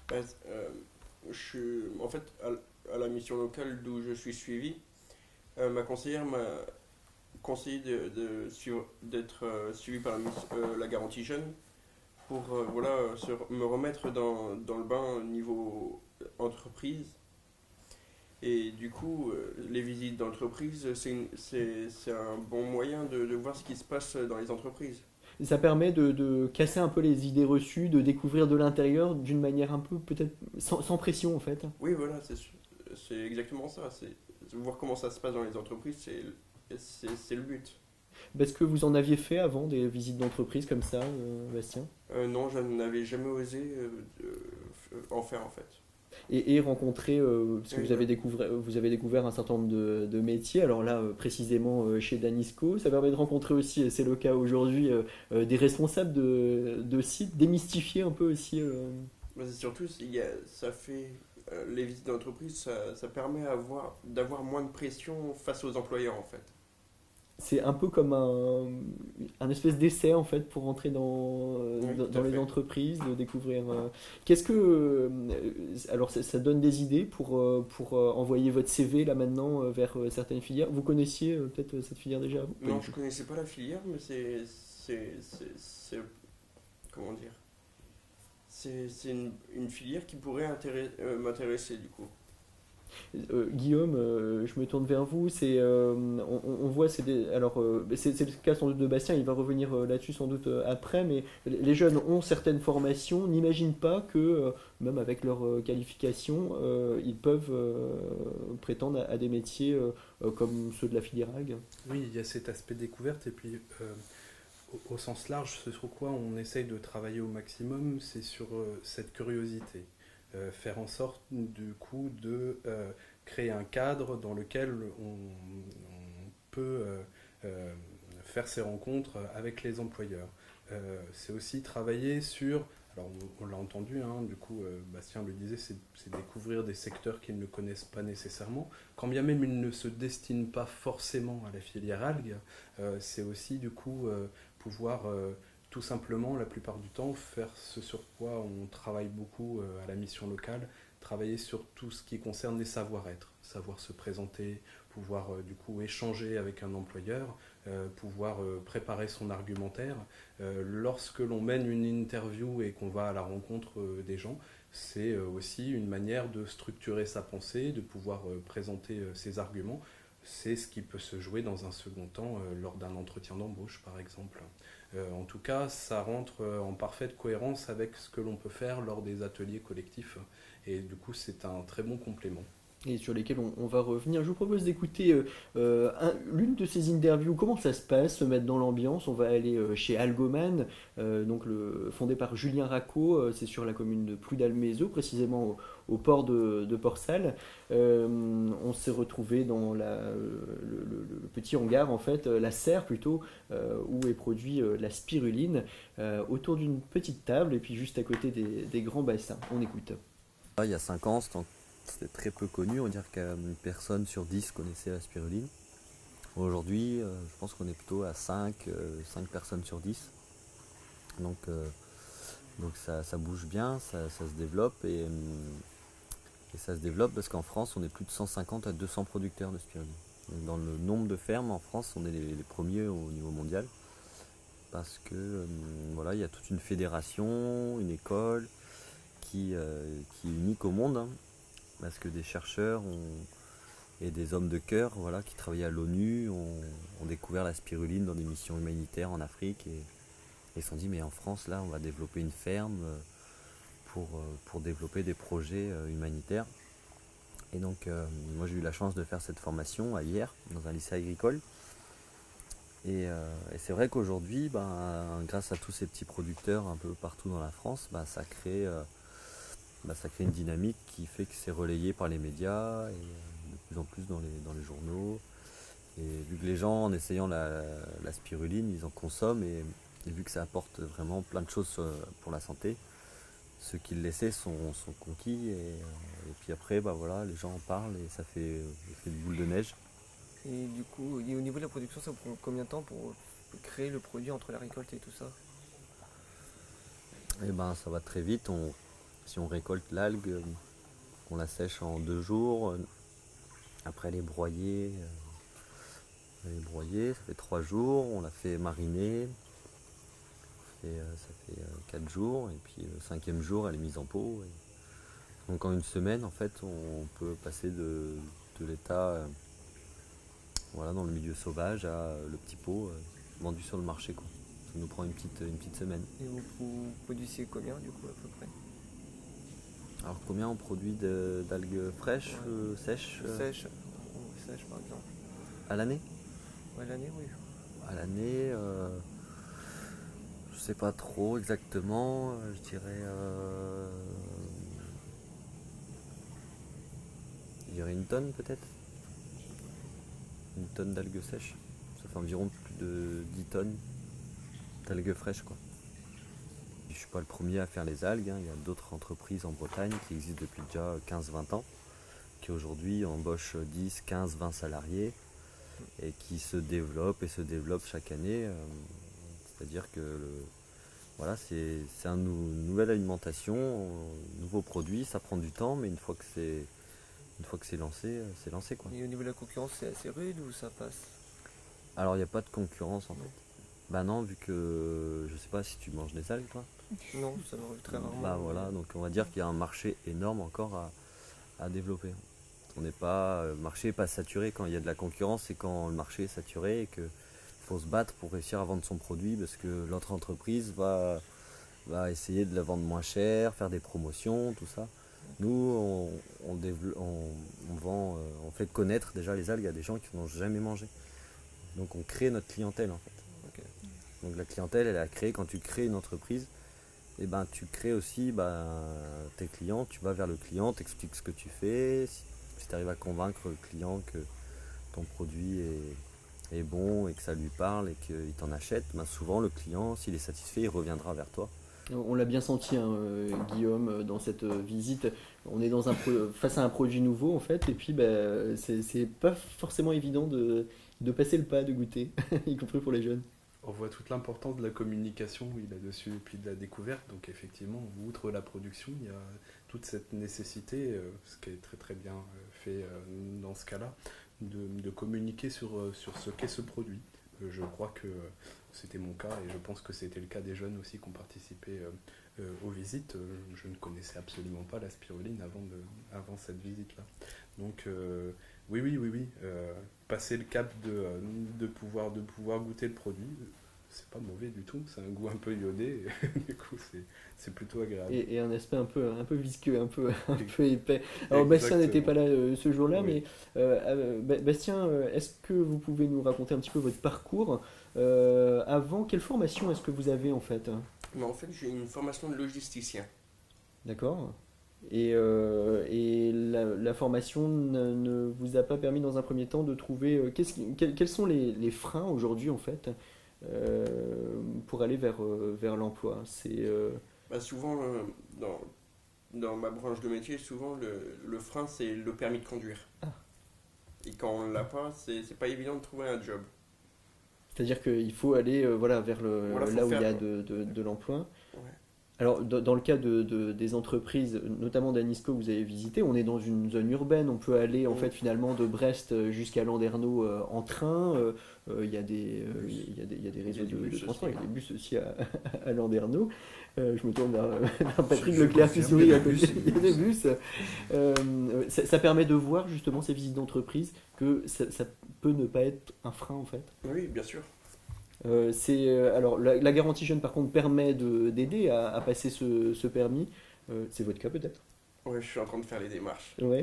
En fait, à la mission locale d'où je suis suivi, ma conseillère m'a conseillé d'être suivi par la garantie jeune pour me remettre dans le bain au niveau entreprise. Et du coup, les visites d'entreprise, c'est un bon moyen de voir ce qui se passe dans les entreprises. Ça permet de casser un peu les idées reçues, de découvrir de l'intérieur d'une manière un peu peut-être sans pression en fait. Oui, voilà, c'est exactement ça. C'est voir comment ça se passe dans les entreprises, c'est le but. Est-ce que vous en aviez fait avant des visites d'entreprise comme ça, Bastien? Non, je n'avais jamais osé en faire en fait. Et rencontrer, parce que vous avez découvert un certain nombre de métiers, alors là précisément chez Danisco, ça permet de rencontrer aussi, et c'est le cas aujourd'hui, des responsables de sites, démystifier un peu aussi. Surtout, ça fait les visites d'entreprise, ça permet d'avoir moins de pression face aux employeurs en fait. C'est un peu comme un espèce d'essai en fait pour rentrer dans les entreprises, de découvrir. Alors ça donne des idées pour envoyer votre CV là maintenant vers certaines filières. Vous connaissiez peut-être cette filière déjà? Non, je connaissais pas la filière, mais c'est comment dire. C'est une filière qui pourrait m'intéresser du coup. Guillaume, je me tourne vers vous. On voit, c'est le cas sans doute de Bastien, il va revenir là-dessus sans doute après, mais les jeunes ont certaines formations, n'imaginent pas que, même avec leur qualification, ils peuvent prétendre à des métiers comme ceux de la filière algue. Oui, il y a cet aspect découverte, et puis au sens large, ce sur quoi on essaye de travailler au maximum, c'est sur cette curiosité. faire en sorte du coup de créer un cadre dans lequel on peut faire ses rencontres avec les employeurs. C'est aussi travailler sur, alors on l'a entendu, hein, du coup Bastien le disait, c'est découvrir des secteurs qu'ils ne connaissent pas nécessairement, quand bien même ils ne se destinent pas forcément à la filière algues, c'est aussi du coup pouvoir tout simplement, la plupart du temps, faire ce sur quoi on travaille beaucoup à la mission locale, travailler sur tout ce qui concerne les savoir-être, savoir se présenter, pouvoir du coup échanger avec un employeur, pouvoir préparer son argumentaire. Lorsque l'on mène une interview et qu'on va à la rencontre des gens, c'est aussi une manière de structurer sa pensée, de pouvoir présenter ses arguments. C'est ce qui peut se jouer dans un second temps lors d'un entretien d'embauche, par exemple. En tout cas, ça rentre en parfaite cohérence avec ce que l'on peut faire lors des ateliers collectifs. Et du coup, c'est un très bon complément. Et sur lesquels on va revenir. Je vous propose d'écouter l'une de ces interviews. Comment ça se passe, se mettre dans l'ambiance? On va aller chez Algoman, fondé par Julien Racco. C'est sur la commune de Ploudalmézeau, précisément au port de Port-Salle. On s'est retrouvé dans le petit hangar, en fait, la serre plutôt, où est produit la spiruline, autour d'une petite table et puis juste à côté des grands bassins. On écoute. Il y a 5 ans, c'était très peu connu, on va dire qu'une personne sur 10 connaissait la spiruline. Aujourd'hui, je pense qu'on est plutôt à 5 personnes sur 10. Donc ça bouge bien, ça se développe et ça se développe parce qu'en France, on est plus de 150 à 200 producteurs de spiruline. Donc dans le nombre de fermes en France, on est les premiers au niveau mondial parce que voilà, il y a toute une fédération, une école qui est unique au monde. Hein. Parce que des chercheurs et des hommes de cœur voilà, qui travaillaient à l'ONU ont découvert la spiruline dans des missions humanitaires en Afrique et ils se sont dit mais en France là on va développer une ferme pour développer des projets humanitaires. Et donc moi j'ai eu la chance de faire cette formation à Hyères dans un lycée agricole et c'est vrai qu'aujourd'hui grâce à tous ces petits producteurs un peu partout dans la France ça crée une dynamique qui fait que c'est relayé par les médias et de plus en plus dans les journaux. Et vu que les gens, en essayant la spiruline, ils en consomment et vu que ça apporte vraiment plein de choses pour la santé, ceux qui le laissaient sont conquis et puis après voilà, les gens en parlent et ça fait une boule de neige. Et du coup, au niveau de la production, ça prend combien de temps pour créer le produit entre la récolte et tout ça? Et ça va très vite. Si on récolte l'algue, on la sèche en 2 jours. Après elle est broyée, ça fait 3 jours. On la fait mariner, ça fait 4 jours. Et puis le 5e jour, elle est mise en pot. Donc en une semaine, en fait, on peut passer de l'état dans le milieu sauvage à le petit pot vendu sur le marché, quoi. Ça nous prend une petite semaine. Et vous produisez combien du coup à peu près? Alors combien on produit d'algues fraîches, sèches Sèches par exemple. À l'année? Ouais, à l'année, oui. À l'année, je sais pas trop exactement, je dirais une tonne peut-être. Une tonne d'algues sèches. Ça fait environ plus de 10 tonnes d'algues fraîches, quoi. Je ne suis pas le premier à faire les algues, hein. Il y a d'autres entreprises en Bretagne qui existent depuis déjà 15-20 ans, qui aujourd'hui embauchent 10, 15, 20 salariés et qui se développent chaque année. C'est-à-dire que c'est une nouvelle alimentation, un nouveau produit, ça prend du temps, mais une fois que c'est lancé, c'est lancé, quoi. Et au niveau de la concurrence, c'est assez rude ou ça passe? Alors il n'y a pas de concurrence en fait. Bah non, vu que je sais pas si tu manges des algues toi. Non, ça m'arrive très rarement. Voilà, donc on va dire qu'il y a un marché énorme encore à développer. On n'est pas, le marché n'est pas saturé. Quand il y a de la concurrence, c'est quand le marché est saturé et qu'il faut se battre pour réussir à vendre son produit parce que l'autre entreprise va essayer de la vendre moins cher, faire des promotions, tout ça. Nous, on fait connaître déjà les algues à des gens qui n'ont jamais mangé. Donc on crée notre clientèle en fait. Okay. Donc la clientèle, elle est à créer quand tu crées une entreprise. et ben, tu crées aussi tes clients, tu vas vers le client, t'expliques ce que tu fais, si tu arrives à convaincre le client que ton produit est bon et que ça lui parle et qu'il t'en achète, souvent le client, s'il est satisfait, il reviendra vers toi. On l'a bien senti, hein, Guillaume, dans cette visite. On est face à un produit nouveau, en fait, et puis c'est pas forcément évident de passer le pas, de goûter, y compris pour les jeunes. On voit toute l'importance de la communication là-dessus et puis de la découverte. Donc effectivement, outre la production, il y a toute cette nécessité, ce qui est très très bien fait dans ce cas-là, de communiquer sur ce qu'est ce produit. Je crois que c'était mon cas et je pense que c'était le cas des jeunes aussi qui ont participé aux visites. Je ne connaissais absolument pas la spiruline avant cette visite-là. Donc oui. Passer le cap de pouvoir goûter le produit, c'est pas mauvais du tout. C'est un goût un peu iodé. Et du coup, c'est plutôt agréable. Et un aspect un peu visqueux, un peu épais. Alors Bastien n'était pas là ce jour-là, oui. Mais Bastien, est-ce que vous pouvez nous raconter un petit peu votre parcours avant? Quelle formation est-ce que vous avez en fait? En fait, j'ai une formation de logisticien. D'accord. Et la formation ne vous a pas permis dans un premier temps de trouver quels sont les freins aujourd'hui en fait pour aller vers l'emploi? Souvent dans ma branche de métier, souvent le frein c'est le permis de conduire. Ah. Et quand on l'a pas, c'est pas évident de trouver un job. C'est-à-dire qu'il faut aller vers là où il y a de l'emploi. Ouais. Alors, dans le cas des entreprises, notamment d'Anisco que vous avez visité, on est dans une zone urbaine. On peut aller en fait finalement de Brest jusqu'à Landerneau en train. Il y a des réseaux de transport, il y a des bus aussi à Landerneau. Je me tourne vers Patrick Leclerc qui sourit à côté. Il y a des bus. Ça permet de voir justement ces visites d'entreprise que ça peut ne pas être un frein en fait. Oui, bien sûr. Alors la garantie jeune par contre permet d'aider à passer ce permis. C'est votre cas peut-être? Oui, je suis en train de faire les démarches. Ouais.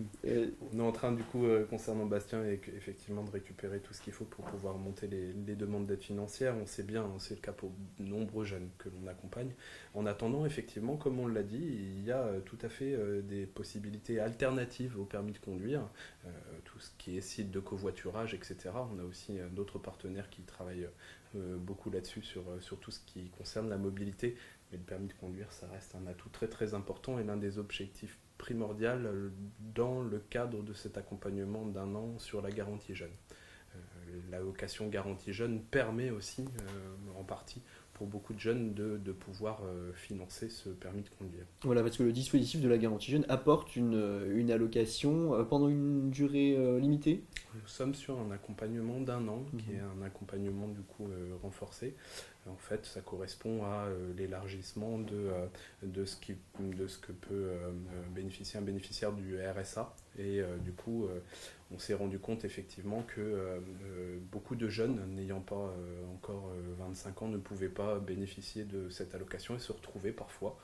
On est en train du coup, concernant Bastien, effectivement de récupérer tout ce qu'il faut pour pouvoir monter les demandes d'aide financière. On sait bien, c'est le cas pour de nombreux jeunes que l'on accompagne. En attendant, effectivement, comme on l'a dit, il y a tout à fait des possibilités alternatives au permis de conduire. Tout ce qui est site de covoiturage, etc. On a aussi d'autres partenaires qui travaillent beaucoup là-dessus sur tout ce qui concerne la mobilité. Mais le permis de conduire, ça reste un atout très très important et l'un des objectifs primordiaux dans le cadre de cet accompagnement d'1 an sur la garantie jeune. L'allocation garantie jeune permet aussi, en partie, pour beaucoup de jeunes de pouvoir financer ce permis de conduire. Voilà, parce que le dispositif de la garantie jeune apporte une allocation pendant une durée limitée. Nous sommes sur un accompagnement d'1 an, qui est un accompagnement du coup renforcé. En fait, ça correspond à l'élargissement de ce que peut bénéficier un bénéficiaire du RSA. Et du coup, on s'est rendu compte effectivement que beaucoup de jeunes n'ayant pas encore 25 ans ne pouvaient pas bénéficier de cette allocation et se retrouvaient parfois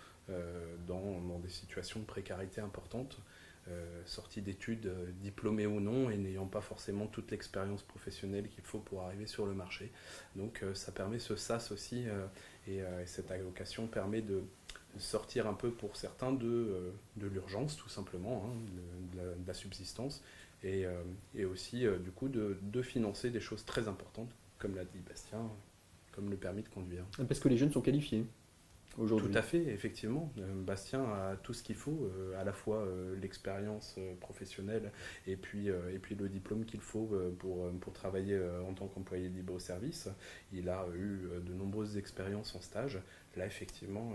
dans des situations de précarité importantes. Sortis d'études, diplômés ou non, et n'ayant pas forcément toute l'expérience professionnelle qu'il faut pour arriver sur le marché. Donc ça permet ce SAS aussi, et cette allocation permet de sortir un peu pour certains de l'urgence tout simplement, de la subsistance, et aussi du coup de financer des choses très importantes, comme l'a dit Bastien, comme le permis de conduire. Parce que les jeunes sont qualifiés. Aujourd'hui. Tout à fait, effectivement. Bastien a tout ce qu'il faut, à la fois l'expérience professionnelle et puis le diplôme qu'il faut pour travailler en tant qu'employé libre au service. Il a eu de nombreuses expériences en stage. Là, effectivement,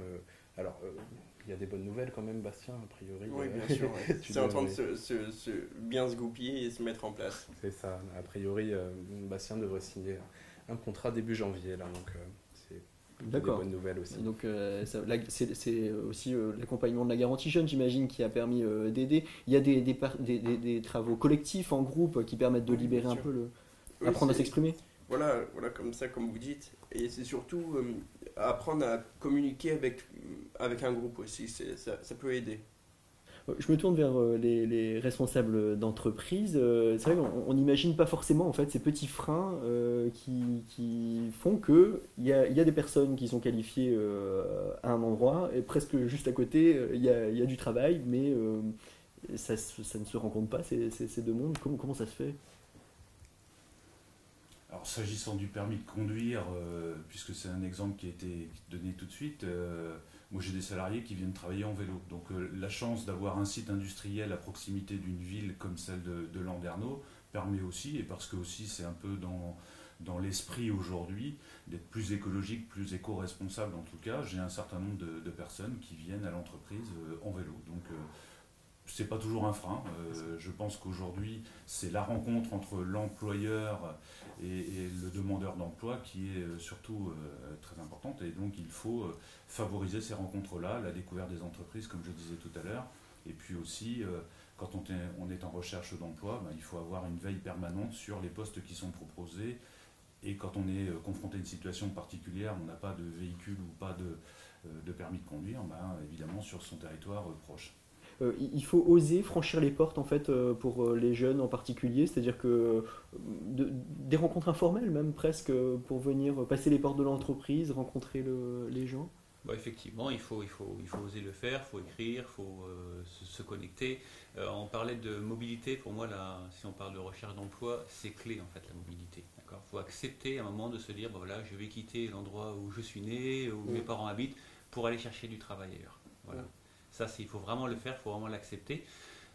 il y a des bonnes nouvelles quand même, Bastien, a priori. Oui, bien sûr. Ouais. C'est en train de bien se goupiller et se mettre en place. C'est ça. A priori, Bastien devrait signer un contrat début janvier, là, donc D'accord. Des bonnes nouvelles aussi. Donc c'est aussi l'accompagnement de la garantie jeune, j'imagine, qui a permis d'aider. Il y a des travaux collectifs en groupe qui permettent de libérer un peu apprendre à s'exprimer. Voilà, comme ça, comme vous dites. Et c'est surtout apprendre à communiquer avec un groupe aussi. Ça peut aider. Je me tourne vers les responsables d'entreprise. C'est vrai qu'on n'imagine pas forcément en fait ces petits freins qui font qu'il y a des personnes qui sont qualifiées à un endroit et presque juste à côté il y a du travail, mais ça ne se rencontre pas ces deux mondes. Comment ça se fait? Alors s'agissant du permis de conduire, puisque c'est un exemple qui a été donné tout de suite, moi j'ai des salariés qui viennent travailler en vélo. Donc la chance d'avoir un site industriel à proximité d'une ville comme celle de Landerneau permet aussi, et parce que aussi c'est un peu dans l'esprit aujourd'hui, d'être plus écologique, plus éco-responsable en tout cas, j'ai un certain nombre de personnes qui viennent à l'entreprise en vélo. Donc c'est pas toujours un frein. Je pense qu'aujourd'hui, c'est la rencontre entre l'employeur et le demandeur d'emploi qui est surtout très importante. Et donc, il faut favoriser ces rencontres-là, la découverte des entreprises, comme je disais tout à l'heure. Et puis aussi, quand on est en recherche d'emploi, il faut avoir une veille permanente sur les postes qui sont proposés. Et quand on est confronté à une situation particulière, on n'a pas de véhicule ou pas de permis de conduire, évidemment, sur son territoire proche. Il faut oser franchir les portes en fait pour les jeunes en particulier, c'est-à-dire que des rencontres informelles même presque pour venir passer les portes de l'entreprise, rencontrer les gens. Effectivement, il faut oser le faire, il faut écrire, il faut se connecter. On parlait de mobilité, pour moi, si on parle de recherche d'emploi, c'est clé en fait la mobilité. Il faut accepter à un moment de se dire, voilà, je vais quitter l'endroit où je suis né, où mes parents habitent, pour aller chercher du travail ailleurs. Voilà. Ça, il faut vraiment le faire, il faut vraiment l'accepter.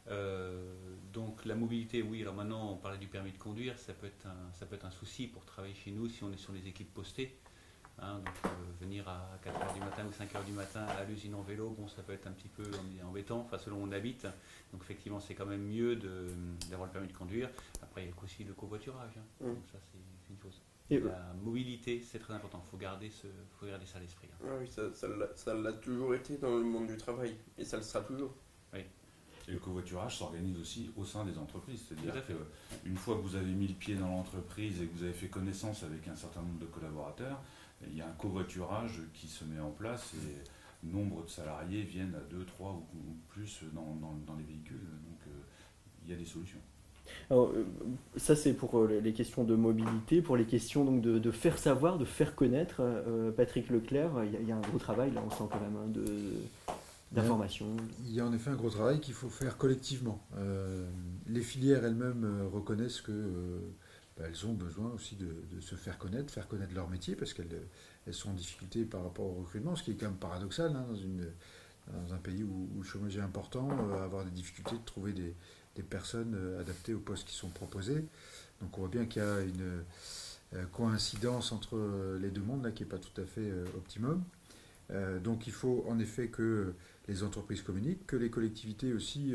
Donc la mobilité, oui, alors maintenant on parlait du permis de conduire, ça peut être un souci pour travailler chez nous si on est sur les équipes postées. Donc venir à 4h du matin ou 5h du matin à l'usine en vélo, ça peut être un petit peu embêtant, selon où on habite. Donc effectivement c'est quand même mieux d'avoir le permis de conduire. Après il y a aussi le covoiturage, donc ça c'est une chose. Et la mobilité, c'est très important. Il faut garder ça à l'esprit. Oui, ça l'a toujours été dans le monde du travail. Et ça le sera toujours. Oui. Et le covoiturage s'organise aussi au sein des entreprises. C'est-à-dire qu'une fois que vous avez mis le pied dans l'entreprise et que vous avez fait connaissance avec un certain nombre de collaborateurs, il y a un covoiturage qui se met en place et nombre de salariés viennent à 2, 3 ou plus dans les véhicules. Donc il y a des solutions. Alors, ça c'est pour les questions de mobilité, pour les questions donc de faire savoir, de faire connaître. Patrick Leclerc, il y a un gros travail là, on sent quand même d'information. Il y a en effet un gros travail qu'il faut faire collectivement. Les filières elles-mêmes reconnaissent qu'elles ont besoin aussi de se faire connaître leur métier parce qu'elles sont en difficulté par rapport au recrutement, ce qui est quand même paradoxal dans un pays où le chômage est important, avoir des difficultés de trouver des personnes adaptées aux postes qui sont proposés. Donc on voit bien qu'il y a une coïncidence entre les deux mondes là, qui n'est pas tout à fait optimum. Donc il faut en effet que les entreprises communiquent, que les collectivités aussi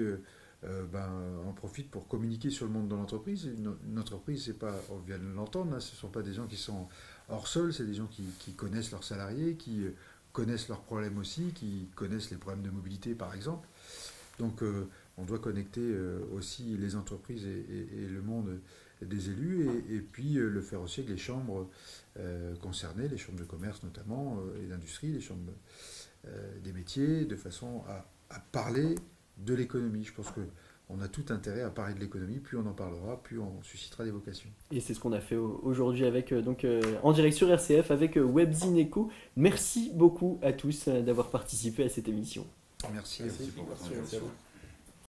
en profitent pour communiquer sur le monde de l'entreprise. Une entreprise, c'est pas, on vient de l'entendre, ce ne sont pas des gens qui sont hors sol, c'est des gens qui connaissent leurs salariés, qui connaissent leurs problèmes aussi, qui connaissent les problèmes de mobilité par exemple. Donc on doit connecter aussi les entreprises et le monde des élus et puis le faire aussi avec les chambres concernées, les chambres de commerce notamment et d'industrie, les chambres des métiers, de façon à parler de l'économie. Je pense qu'on a tout intérêt à parler de l'économie, plus on en parlera, plus on suscitera des vocations. Et c'est ce qu'on a fait aujourd'hui avec en direct sur RCF avec Webzine Eco. Merci beaucoup à tous d'avoir participé à cette émission. Merci. Merci pour votre invitation.